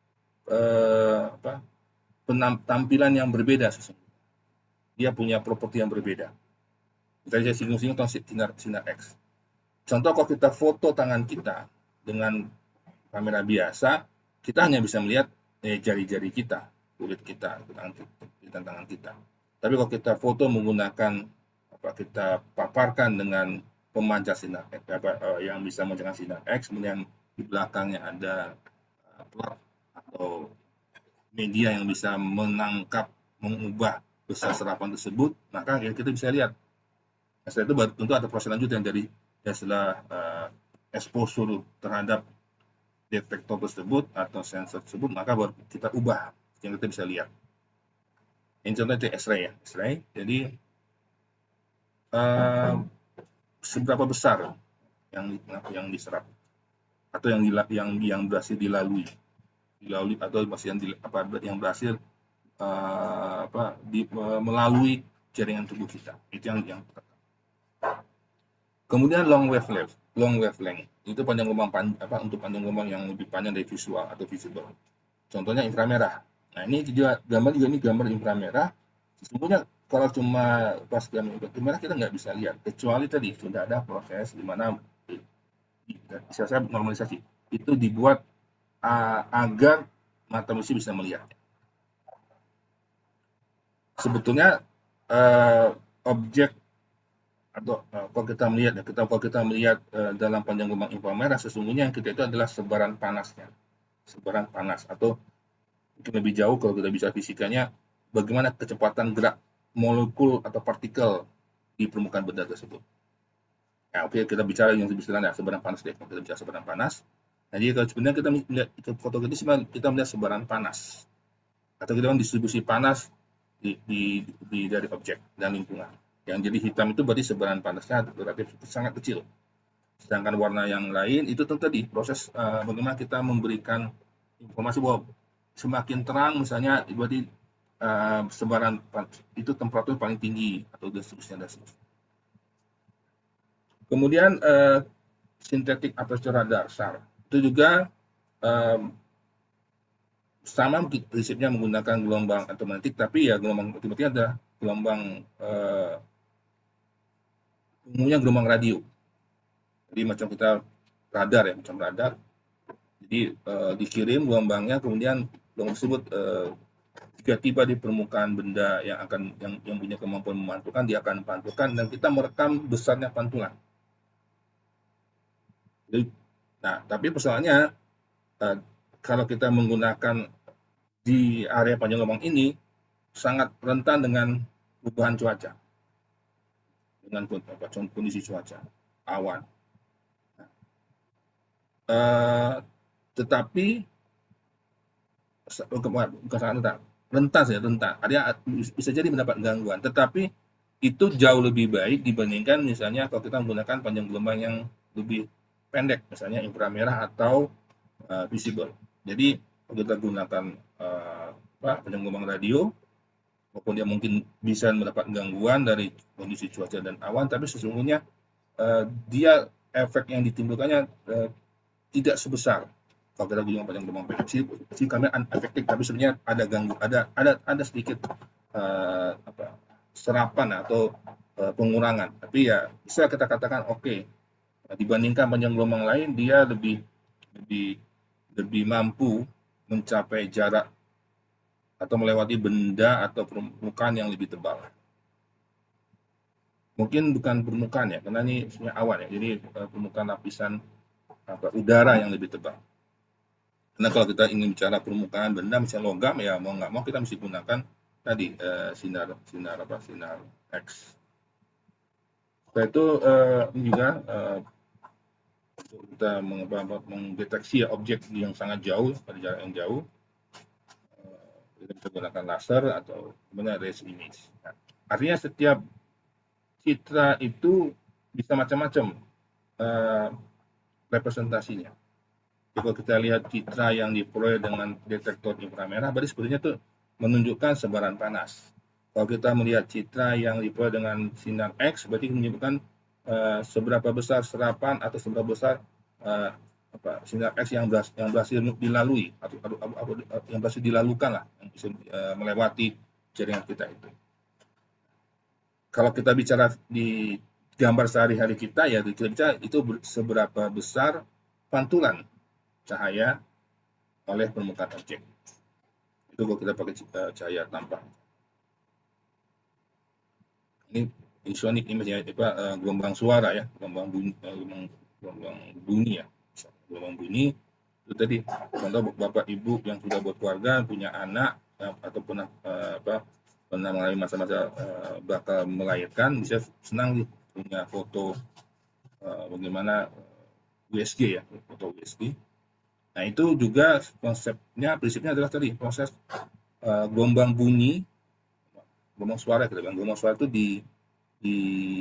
eh, apa, penampilan yang berbeda sesungguhnya. Dia punya properti yang berbeda. Kita bisa singgung-singgung tentang sinar, sinar X. Contoh kalau kita foto tangan kita dengan kamera biasa, kita hanya bisa melihat eh, jari-jari kita, kulit kita, tangan kita. Tapi kalau kita foto menggunakan apa kita paparkan dengan pemancar sinar X, apa, yang bisa memancarkan sinar X, kemudian di belakangnya ada pelat atau media yang bisa menangkap, mengubah besar serapan tersebut, maka kita bisa lihat. Nah, setelah itu baru tentu ada proses lanjutan dari ya setelah uh, exposure terhadap detektor tersebut atau sensor tersebut, maka baru kita ubah yang kita bisa lihat. Ini contohnya itu X-ray ya, X-ray. Jadi uh, seberapa besar yang yang diserap atau yang yang yang berhasil dilalui, dilalui atau masih yang di, apa yang berhasil uh, apa di, uh, melalui jaringan tubuh kita. Itu yang yang Kemudian long wavelength, long wavelength itu panjang gelombang pan, apa untuk panjang gelombang yang lebih panjang dari visual atau visible. Contohnya inframerah. Nah ini juga gambar juga ini gambar inframerah. Sesungguhnya kalau cuma pas gambar inframerah kita nggak bisa lihat, kecuali tadi sudah ada proses di mana saya normalisasi itu dibuat uh, agar mata manusia bisa melihat. Sebetulnya uh, objek atau uh, kalau kita melihat, kita kalau kita melihat uh, dalam panjang gelombang inframerah, sesungguhnya yang kita itu adalah sebaran panasnya, sebaran panas atau mungkin lebih jauh kalau kita bisa fisikanya, bagaimana kecepatan gerak molekul atau partikel di permukaan benda tersebut. Nah, oke, okay, kita bicara yang lebih sederhana, sebaran panas deh. Kita bicara sebaran panas. Nah, jadi kalau sebenarnya kita melihat foto ini kita melihat sebaran panas atau kita distribusi panas di, di, di dari objek dan lingkungan. Yang jadi hitam itu berarti sebaran panasnya relatif sangat kecil. Sedangkan warna yang lain itu tentu tadi proses uh, bagaimana kita memberikan informasi bahwa semakin terang misalnya berarti uh, sebaran itu temperatur paling tinggi atau dan seterusnya dan seterusnya. Kemudian uh, synthetic aperture radar S A R itu juga um, sama prinsipnya menggunakan gelombang elektromagnetik, tapi ya gelombang elektromagnetik ada gelombang uh, umumnya gelombang radio. Jadi macam kita radar ya, macam radar. Jadi uh, dikirim gelombangnya, kemudian gelombang tersebut uh, jika tiba di permukaan benda yang akan yang, yang punya kemampuan memantulkan, dia akan pantulkan dan kita merekam besarnya pantulan. Jadi, nah, tapi persoalannya uh, kalau kita menggunakan di area panjang gelombang ini sangat rentan dengan perubahan cuaca, dengan kondisi cuaca, awan. Nah, uh, tetapi bukan sangat rentan, rentan ya rentan. Ada bisa jadi mendapat gangguan, tetapi itu jauh lebih baik dibandingkan misalnya kalau kita menggunakan panjang gelombang yang lebih pendek, misalnya inframerah atau uh, visible. Jadi kalau kita gunakan uh, apa, panjang gelombang radio, walaupun dia mungkin bisa mendapat gangguan dari kondisi cuaca dan awan, tapi sesungguhnya uh, dia efek yang ditimbulkannya uh, tidak sebesar kalau kita gunakan panjang gelombang pendek. Si, si kamera efektif, tapi sebenarnya ada ganggu, ada ada ada sedikit uh, apa, serapan atau uh, pengurangan. Tapi ya bisa kita katakan oke, okay, dibandingkan panjang gelombang lain dia lebih lebih lebih mampu mencapai jarak atau melewati benda atau permukaan yang lebih tebal. Mungkin bukan permukaan ya, karena ini sebenarnya awan ya, jadi uh, permukaan lapisan apa, udara yang lebih tebal. Karena kalau kita ingin bicara permukaan benda, misalnya logam, ya mau nggak mau kita mesti gunakan tadi uh, sinar sinar apa sinar X. Setelah itu uh, juga uh, untuk kita mendeteksi objek yang sangat jauh pada jarak yang jauh, uh, kita bisa gunakan laser atau sebenarnya rays image. Nah, artinya setiap citra itu bisa macam-macam uh, representasinya. Kalau kita lihat citra yang diperoleh dengan detektor inframerah, berarti sebetulnya itu menunjukkan sebaran panas. Kalau kita melihat citra yang diperoleh dengan sinar X, berarti menunjukkan uh, seberapa besar serapan atau seberapa besar uh, apa, sinar X yang berhasil, yang berhasil dilalui atau, atau, atau yang berhasil dilalukan lah, yang bisa uh, melewati jaringan kita itu. Kalau kita bicara di gambar sehari-hari kita, ya kita bicara itu seberapa besar pantulan cahaya oleh permukaan objek. Itu kalau kita pakai cahaya tampak. Ini sonic image ya, apa, gelombang suara ya, gelombang bunyi, gelombang, gelombang bunyi ya, gelombang bunyi. Itu tadi contoh bapak ibu yang sudah berkeluarga, punya anak ataupun uh, apa pernah mengalami masa-masa uh, bakal melahirkan, bisa senang nih punya foto uh, bagaimana U S G ya, foto U S G. Nah, itu juga konsepnya, prinsipnya adalah tadi proses uh, gelombang bunyi, gelombang suara, kita bilang gelombang suara itu di di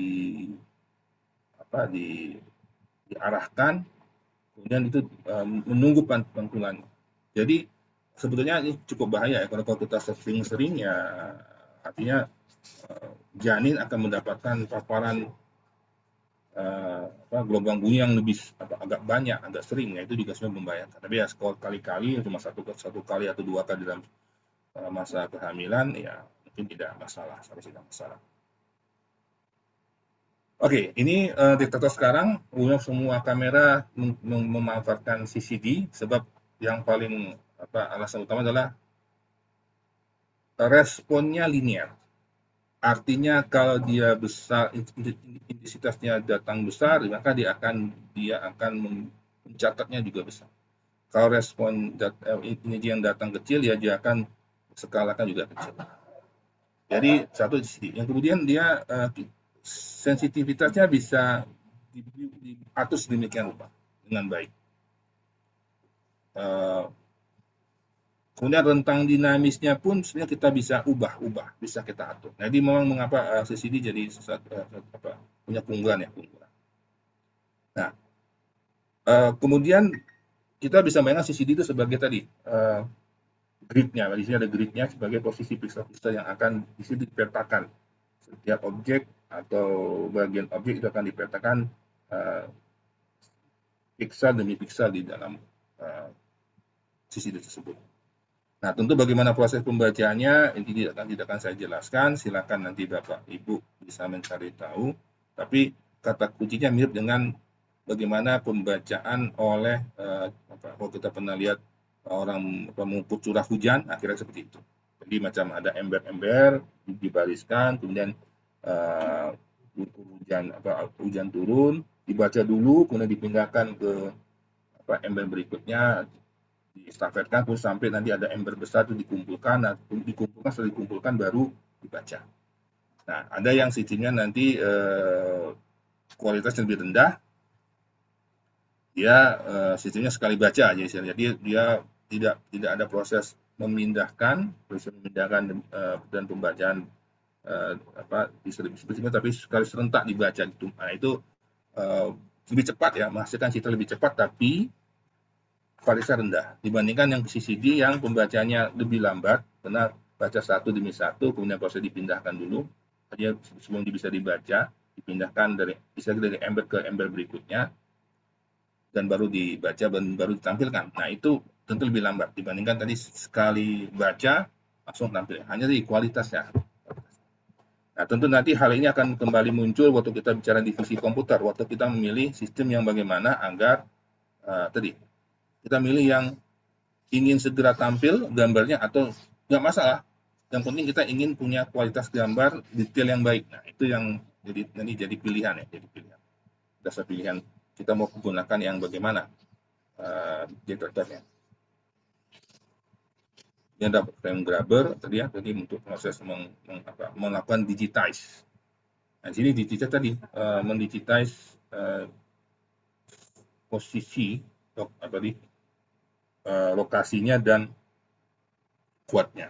apa di diarahkan, kemudian itu uh, menunggu pantulan. Jadi sebetulnya ini cukup bahaya ya, kalau kita sering-sering ya artinya uh, janin akan mendapatkan paparan Uh, apa, gelombang bunyi yang lebih apa, agak banyak, agak sering, ya itu juga sudah membahayakan. Tapi ya sekali-kali, cuma satu satu kali atau dua kali dalam uh, masa kehamilan, ya mungkin tidak masalah, sampai tidak masalah. Oke, okay, ini uh, detektor sekarang semua kamera mem mem memanfaatkan C C D, sebab yang paling apa alasan utama adalah responnya linear. Artinya kalau dia besar, intensitasnya datang besar, maka dia akan dia akan mencatatnya juga besar. Kalau respon dat, energi yang datang kecil, ya dia akan skalakan juga kecil. Jadi satu di sini. Yang kemudian dia uh, sensitivitasnya bisa diatur sedemikian rupa dengan baik. Uh, Kemudian rentang dinamisnya pun sebenarnya kita bisa ubah-ubah, bisa kita atur. Nah, jadi memang mengapa uh, C C D jadi sesuatu, uh, apa, punya keunggulan ya, keunggulan. Nah, uh, kemudian kita bisa bayangkan C C D itu sebagai tadi uh, gridnya. Di sini ada gridnya sebagai posisi piksel-piksel yang akan di sini dipetakan. Setiap objek atau bagian objek itu akan dipetakan uh, piksel demi piksel di dalam uh, C C D tersebut. Nah, tentu bagaimana proses pembacaannya ini tidak akan tidak akan saya jelaskan. Silakan nanti Bapak Ibu bisa mencari tahu. Tapi kata kuncinya mirip dengan bagaimana pembacaan oleh eh, apa, kalau kita pernah lihat orang mengukur curah hujan, akhirnya seperti itu. Jadi macam ada ember-ember dibariskan, kemudian uh, hujan apa hujan turun, dibaca dulu, kemudian dipindahkan ke apa ember berikutnya, diestafetkan terus sampai nanti ada ember besar itu dikumpulkan, nah, dikumpulkan setelah dikumpulkan baru dibaca. Nah, ada yang sistemnya nanti eh, kualitasnya lebih rendah, dia eh, sistemnya sekali baca aja, jadi dia tidak tidak ada proses memindahkan, proses memindahkan eh, dan pembacaan eh, apa sistemnya, tapi sekali serentak dibaca gitu. Nah, itu eh, lebih cepat ya, menghasilkan citra lebih cepat, tapi kualitasnya rendah dibandingkan yang C C D yang pembacanya lebih lambat karena baca satu demi satu, kemudian proses dipindahkan dulu aja sebelum bisa dibaca, dipindahkan dari bisa dari ember ke ember berikutnya dan baru dibaca dan baru ditampilkan. Nah, itu tentu lebih lambat dibandingkan tadi sekali baca langsung tampil. Hanya di kualitasnya. Nah, tentu nanti hal ini akan kembali muncul waktu kita bicara divisi komputer, waktu kita memilih sistem yang bagaimana agar uh, tadi kita milih yang ingin segera tampil gambarnya atau nggak masalah. Yang penting kita ingin punya kualitas gambar detail yang baik. Nah, itu yang jadi nanti jadi pilihan ya, jadi pilihan. Dasar pilihan kita mau menggunakan yang bagaimana uh, generatornya. Ini ada frame grabber tadi ya, tadi untuk proses meng, meng, apa, melakukan digitize. Nah, di sini digitize tadi uh, mendigitize uh, posisi apa di Uh, lokasinya dan kuatnya.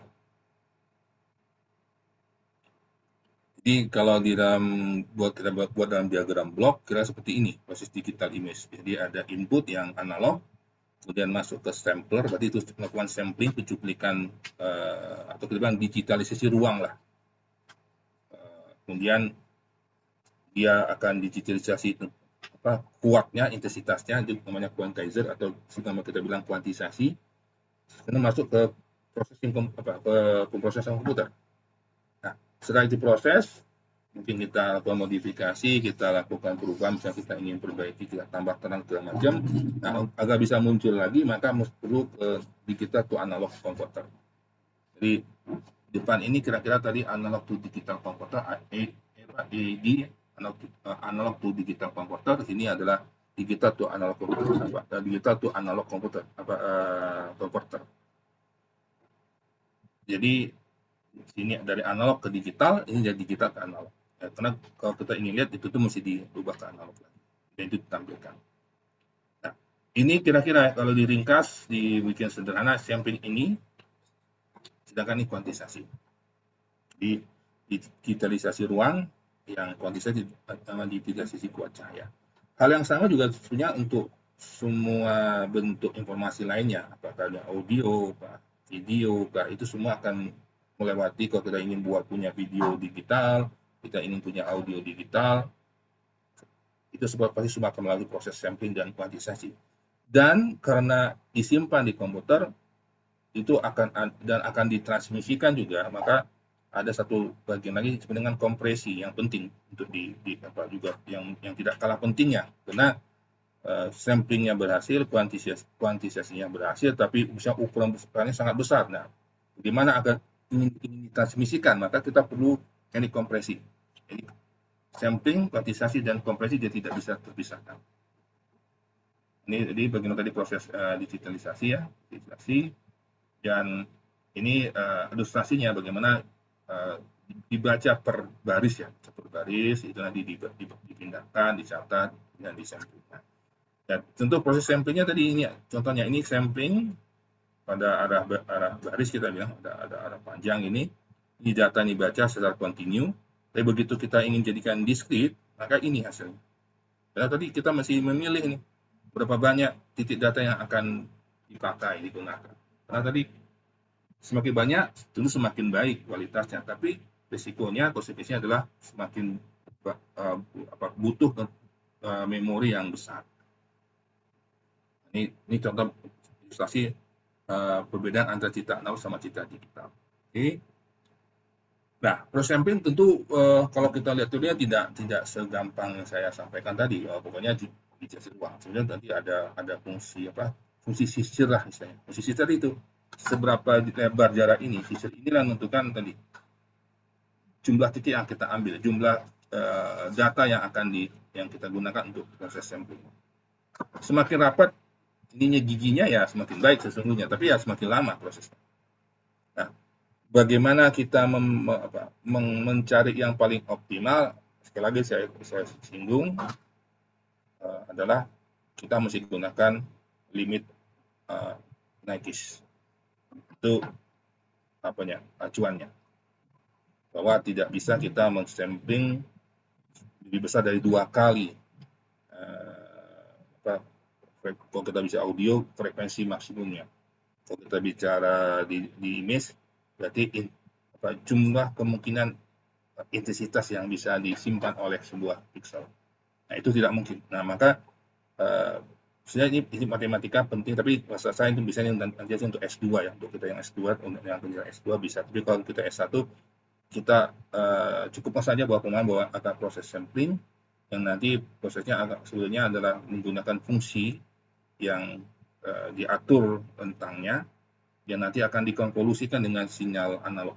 Jadi kalau di dalam buat kita buat, buat dalam diagram blok kira seperti ini proses digital image. Jadi ada input yang analog, kemudian masuk ke sampler, berarti itu melakukan sampling, pencuplikan uh, atau kita bilang digitalisasi ruang lah. Uh, kemudian dia akan digitalisasi apa kuatnya, intensitasnya, itu namanya quantizer atau sama kita bilang kuantisasi. Karena masuk ke proses apa ke pemrosesan komputer. Nah, setelah itu proses, mungkin kita lakukan modifikasi, kita lakukan perubahan, misalnya kita ingin perbaiki, kita tambah terang segala macam. Nah, agar bisa muncul lagi, maka perlu ke digital to analog converter. Jadi depan ini kira-kira tadi analog to digital converter, A D, analog to digital converter. Ini adalah digital to analog converter, apa? Digital to analog converter, apa uh, converter. Jadi ini dari analog ke digital, ini dari digital ke analog. Ya, karena kalau kita ingin lihat itu tuh mesti diubah ke analog lagi, dan itu ditampilkan. Nah, ini kira-kira kalau diringkas, dibikin sederhana, sampling ini, sedangkan ini kuantisasi. Di digitalisasi ruang, yang kuantisasi sama digitalisasi kuat cahaya. Hal yang sama juga sebenarnya untuk semua bentuk informasi lainnya, apakah ada audio, video, itu semua akan melewati. Kalau kita ingin buat punya video digital, kita ingin punya audio digital, itu sebab pasti semua akan melalui proses sampling dan kuantisasi. Dan karena disimpan di komputer, itu akan dan akan ditransmisikan juga, maka ada satu bagian lagi dengan kompresi yang penting untuk di, di apa juga yang yang tidak kalah pentingnya, karena uh, samplingnya berhasil, kuantisasi kuantisasinya berhasil, tapi bisa ukuran besarnya sangat besar. Nah, bagaimana agar ingin, ingin ditransmisikan, maka kita perlu teknik kompresi. Jadi sampling, kuantisasi dan kompresi dia tidak bisa terpisahkan. Ini jadi bagian tadi proses uh, digitalisasi ya, digitalisasi, dan ini uh, ilustrasinya bagaimana Uh, dibaca per baris ya, per baris itu nanti dipindahkan, dicatat, dan disampling. Dan tentu proses samplingnya tadi ini, contohnya ini sampling pada arah arah baris kita bilang ada ada arah panjang ini, ini data dibaca secara kontinu. Tapi begitu kita ingin jadikan discrete, maka ini hasilnya. Karena tadi kita masih memilih nih berapa banyak titik data yang akan dipakai digunakan. Karena tadi semakin banyak, tentu semakin baik kualitasnya, tapi risikonya, konsekuensinya adalah semakin uh, apa, butuh uh, memori yang besar. Ini, ini contoh ilustrasi uh, perbedaan antara citra analog sama citra digital. Oke. Okay. Nah, proses sampling tentu uh, kalau kita lihat dulu ya tidak tidak segampang yang saya sampaikan tadi. Uh, pokoknya di di ruang. Sebenarnya nanti ada ada fungsi apa? Fungsi sisir lah misalnya. Fungsi sisir itu seberapa lebar jarak ini, sisir inilah menentukan tadi jumlah titik yang kita ambil, jumlah uh, data yang akan di yang kita gunakan untuk proses sampling. Semakin rapat ininya giginya ya semakin baik sesungguhnya, tapi ya semakin lama prosesnya. Nah, bagaimana kita mem, apa, mencari yang paling optimal? Sekali lagi saya, saya singgung uh, adalah kita mesti gunakan limit uh, Nike itu apanya acuannya, bahwa tidak bisa kita men-sampling lebih besar dari dua kali uh, apa, kalau kita bisa audio frekuensi maksimumnya. Kalau kita bicara di, di image berarti in, apa, jumlah kemungkinan intensitas yang bisa disimpan oleh sebuah pixel. Nah itu tidak mungkin. Nah maka uh, sebenarnya ini, ini matematika penting, tapi rasa saya itu bisa nanti untuk S dua ya, untuk kita yang S dua, untuk yang pendidikan S dua bisa. Tapi kalau kita S satu, kita uh, cukupkan saja bahwa pemahaman bahwa ada proses sampling yang nanti prosesnya agak sebetulnya adalah menggunakan fungsi yang uh, diatur rentangnya, yang nanti akan dikonvolusikan dengan sinyal analog.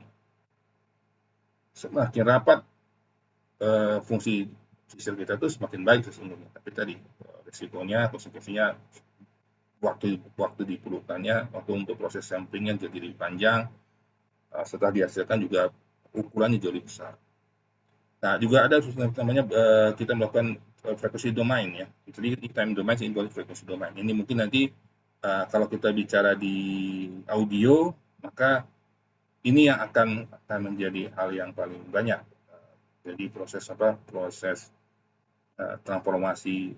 Semakin rapat uh, fungsi sisir kita itu semakin baik sesungguhnya. Tapi tadi resikonya, konsekuensinya, waktu waktu diperlukannya, waktu untuk proses samplingnya jadi lebih panjang, uh, setelah dihasilkan juga ukurannya jauh lebih besar. Nah, juga ada namanya uh, kita melakukan uh, frekuensi domain ya. Jadi time domain simbol frekuensi domain. Ini mungkin nanti uh, kalau kita bicara di audio, maka ini yang akan akan menjadi hal yang paling banyak. Uh, jadi proses apa? Proses uh, transformasi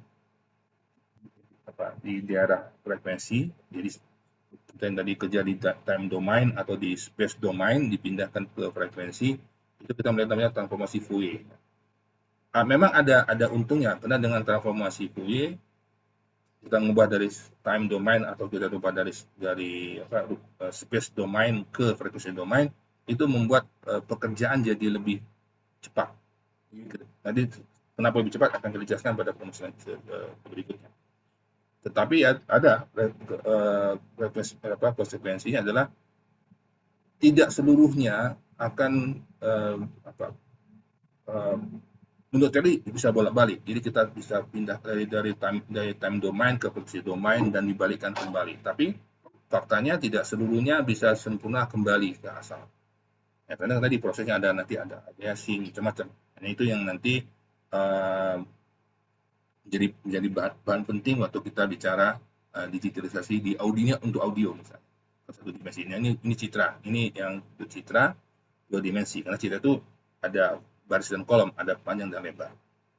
apa di daerah frekuensi. Jadi kita yang tadi kerja di time domain atau di space domain dipindahkan ke frekuensi, itu kita melihat namanya transformasi Fourier. Ah, memang ada ada untungnya karena dengan transformasi Fourier kita mengubah dari time domain atau kita ubah dari dari apa, space domain ke frekuensi domain, itu membuat uh, pekerjaan jadi lebih cepat. Nanti kenapa lebih cepat akan kita jelaskan pada permasalahan uh, berikutnya. Tetapi ada frekuensi, uh, apa, konsekuensinya adalah tidak seluruhnya akan uh, apa, uh, menurut tadi bisa bolak-balik. Jadi kita bisa pindah dari dari time dari time domain ke frekuensi domain dan dibalikkan kembali. Tapi faktanya tidak seluruhnya bisa sempurna kembali ke asal. Ya, karena tadi prosesnya ada nanti ada aliasing macam-macam. Nah, itu yang nanti uh, jadi menjadi bahan, bahan penting waktu kita bicara uh, digitalisasi di audionya untuk audio misalnya satu dimensi. Ini ini citra, ini yang citra dua dimensi karena citra itu ada baris dan kolom, ada panjang dan lebar.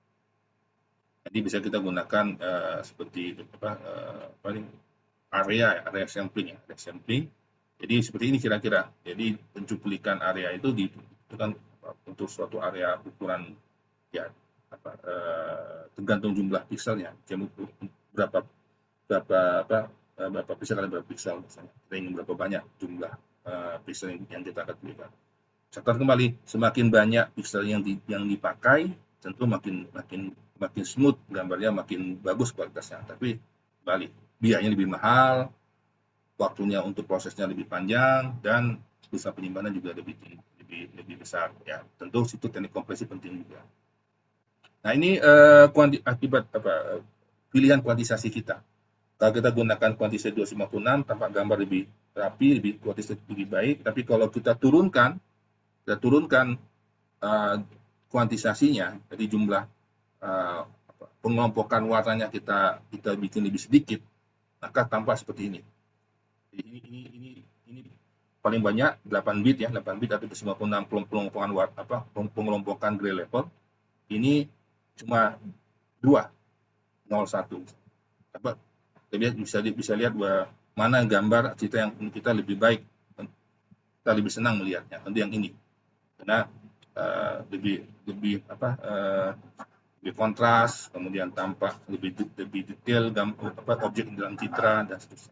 Jadi bisa kita gunakan uh, seperti apa, uh, paling area area sampling ya, area sampling. Jadi seperti ini kira-kira. Jadi pencuplikan area itu dibutuhkan untuk suatu area ukuran ya apa uh, tergantung jumlah pikselnya, berapa berapa apa berapa piksel kali berapa piksel misalnya. Kita ingin berapa banyak jumlah uh, piksel yang, yang kita akan berikan. Catat kembali, semakin banyak piksel yang di, yang dipakai, tentu makin makin makin smooth gambarnya, makin bagus kualitasnya. Tapi balik, biayanya lebih mahal, waktunya untuk prosesnya lebih panjang, dan usaha penyimpanan juga lebih lebih lebih besar. Ya, tentu situ teknik kompresi penting juga. Nah ini uh, kuanti, akibat apa pilihan kuantisasi kita. Kalau kita gunakan kuantisasi dua ratus lima puluh enam, tampak gambar lebih rapi, lebih kuantisasi lebih baik. Tapi kalau kita turunkan, kita turunkan uh, kuantisasinya, jadi jumlah uh, pengelompokan warnanya kita kita bikin lebih sedikit, maka tampak seperti ini. Jadi ini ini ini ini paling banyak delapan bit ya, delapan bit atau lima puluh enam pengelompokan warna apa pengelompokan gray level. Ini cuma dua, nol satu. Apa, kita bisa bisa lihat bahwa mana gambar citra yang kita lebih baik, kita lebih senang melihatnya. Tentu yang ini, karena uh, lebih lebih apa uh, lebih kontras, kemudian tampak lebih lebih detail gambar apa objek dalam citra dan seterusnya.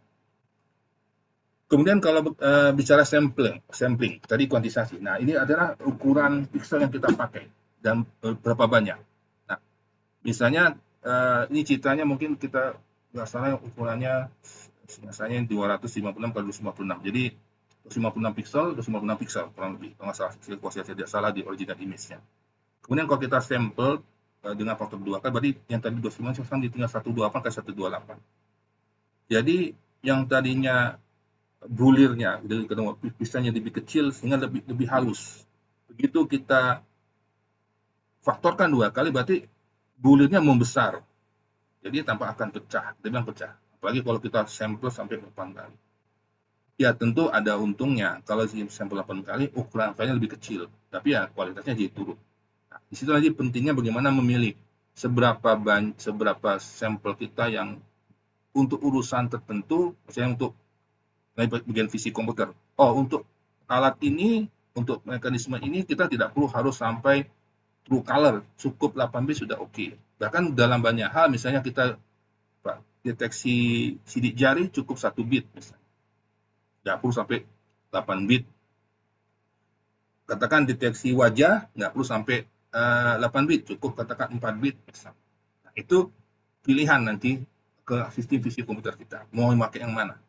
Kemudian kalau uh, bicara sampling, sampling tadi kuantisasi. Nah ini adalah ukuran piksel yang kita pakai dan uh, berapa banyak. Misalnya uh, ini citranya mungkin kita nggak salah ukurannya Biasanya dua ratus lima puluh enam kali dua ratus lima puluh enam. Jadi dua ratus lima puluh enam pixel, dua ratus lima puluh enam pixel kurang lebih. Kalau nggak salah, kalau saya tidak salah di original image-nya. Kemudian kalau kita sampel uh, dengan faktor dua kali, berarti yang tadi dua ratus lima puluh enam sekarang tinggal seratus dua puluh delapan kali seratus dua puluh delapan. Jadi yang tadinya bulirnya, pixelnya lebih kecil sehingga lebih lebih halus. Begitu kita faktorkan dua kali, berarti bulirnya membesar. Jadi tampak akan pecah, dia bilang pecah. Apalagi kalau kita sampel sampai delapan kali. Ya tentu ada untungnya, kalau sampel delapan kali ukuran filenya lebih kecil, tapi ya kualitasnya jadi turun. Nah, di situ lagi pentingnya bagaimana memilih seberapa banyak, seberapa sampel kita yang untuk urusan tertentu, misalnya untuk bagian fisik komputer. Oh, untuk alat ini, untuk mekanisme ini kita tidak perlu harus sampai true color, cukup delapan bit sudah oke. Okay. Bahkan dalam banyak hal, misalnya kita Pak, deteksi sidik jari cukup satu bit, misalnya. Tidak perlu sampai delapan bit. Katakan deteksi wajah, nggak perlu sampai uh, delapan bit, cukup katakan empat bit. Misalnya. Nah, itu pilihan nanti ke sistem fisik komputer kita, mau memakai yang mana.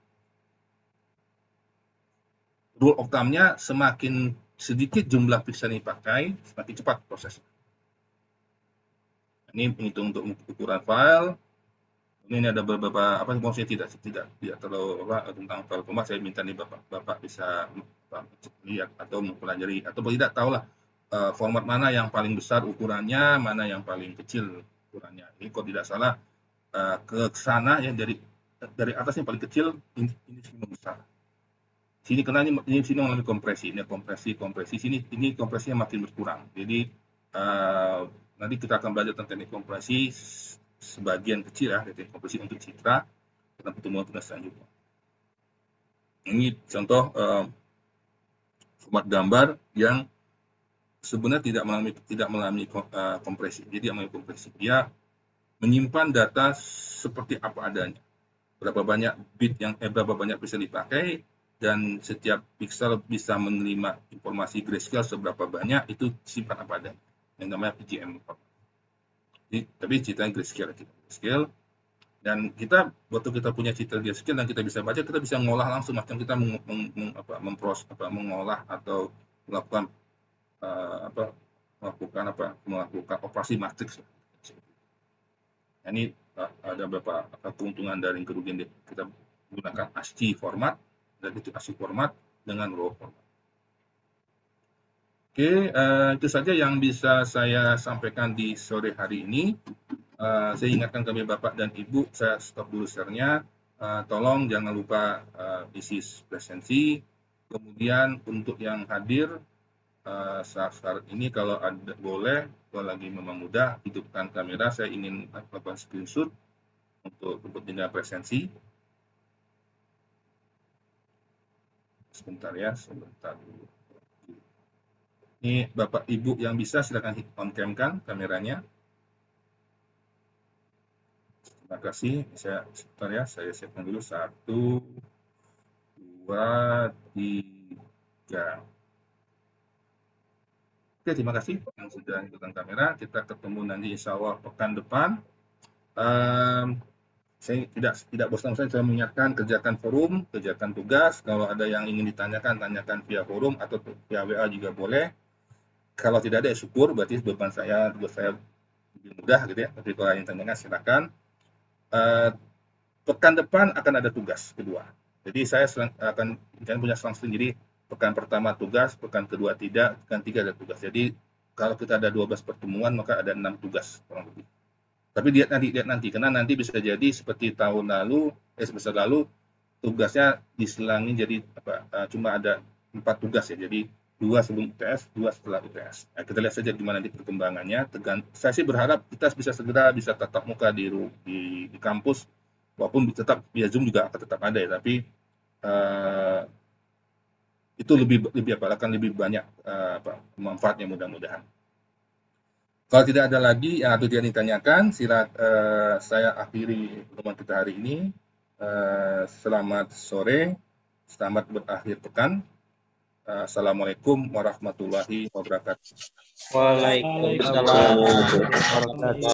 Rule of thumb-nya, semakin sedikit jumlah pixel yang dipakai, semakin cepat prosesnya. Ini menghitung untuk ukuran file. Ini ada beberapa apa saya tidak tidak tidak terlalu apa, tentang file format. Saya minta nih bapak bapak bisa bapak, lihat atau mempelajari atau tidak tahulah uh, format mana yang paling besar ukurannya, mana yang paling kecil ukurannya. Ini kalau tidak salah uh, ke sana ya, dari dari atas yang paling kecil ini ini sini besar. Sini kena ini, ini sini mengalami kompresi, ini kompresi kompresi sini ini kompresinya makin berkurang. Jadi uh, nanti kita akan belajar tentang teknik kompresi sebagian kecil ya, teknik kompresi untuk citra dalam pertemuan-pertemuan selanjutnya. Ini contoh uh, format gambar yang sebenarnya tidak mengalami tidak mengalami uh, kompresi. Jadi mengalami kompresi. Dia menyimpan data seperti apa adanya. Berapa banyak bit yang eh, berapa banyak pixel dipakai, dan setiap pixel bisa menerima informasi grayscale seberapa banyak, itu simpan apa adanya, yang namanya P G M. Jadi, tapi ceritanya grayscale, grayscale, dan kita waktu kita punya citra grayscale dan kita bisa baca, kita bisa mengolah langsung, macam kita meng, meng, meng, apa, mempros, apa, mengolah atau melakukan uh, apa, melakukan apa, melakukan operasi matriks. Nah, ini uh, ada beberapa apa, keuntungan dari kerugian kita gunakan A S C I I format. Dan itu A S C I I format dengan raw format. Oke, uh, itu saja yang bisa saya sampaikan di sore hari ini. Uh, saya ingatkan kami Bapak dan Ibu, saya stop dulu share-nya. Uh, tolong jangan lupa uh, isi presensi. Kemudian untuk yang hadir uh, saat-saat ini, kalau ada boleh, kalau lagi memang mudah, hidupkan kamera. Saya ingin melakukan screenshot untuk kepentingan presensi. Sebentar ya, sebentar dulu. Ini Bapak Ibu yang bisa silakan on cam kan kameranya. Terima kasih. Saya sebentar ya, saya siapkan dulu satu, dua, tiga. Oke, terima kasih yang sudah hidupkan kamera. Kita ketemu nanti insya Allah pekan depan. Um, Saya tidak tidak bosan-bosan saya mengingatkan, kerjakan forum, kerjakan tugas. Kalau ada yang ingin ditanyakan, tanyakan via forum atau via W A juga boleh. Kalau tidak ada ya syukur, berarti beban saya, tugas saya lebih mudah gitu ya. Tapi kalau yang tanyakan silakan. Uh, pekan depan akan ada tugas kedua. Jadi saya akan jangan punya selang sendiri. Pekan pertama tugas, pekan kedua tidak, pekan tiga ada tugas. Jadi kalau kita ada dua belas pertemuan maka ada enam tugas kurang lebih. Tapi lihat nanti, lihat nanti, karena nanti bisa jadi seperti tahun lalu, eh semester lalu, tugasnya diselangi jadi apa? Uh, cuma ada empat tugas ya, jadi dua sebelum U T S, dua setelah U T S. Nah, kita lihat saja gimana nanti perkembangannya. Tegan, saya sih berharap kita bisa segera bisa tatap muka di di, di kampus, walaupun tetap via Zoom juga akan tetap ada ya, tapi uh, itu lebih lebih apa? Akan lebih banyak uh, apa, manfaatnya mudah-mudahan. Kalau tidak ada lagi yang atau tidak ditanyakan, silakan uh, saya akhiri pertemuan kita hari ini. Uh, selamat sore, selamat berakhir pekan. Uh, Assalamualaikum warahmatullahi wabarakatuh. Waalaikumsalam warahmatullahi wabarakatuh.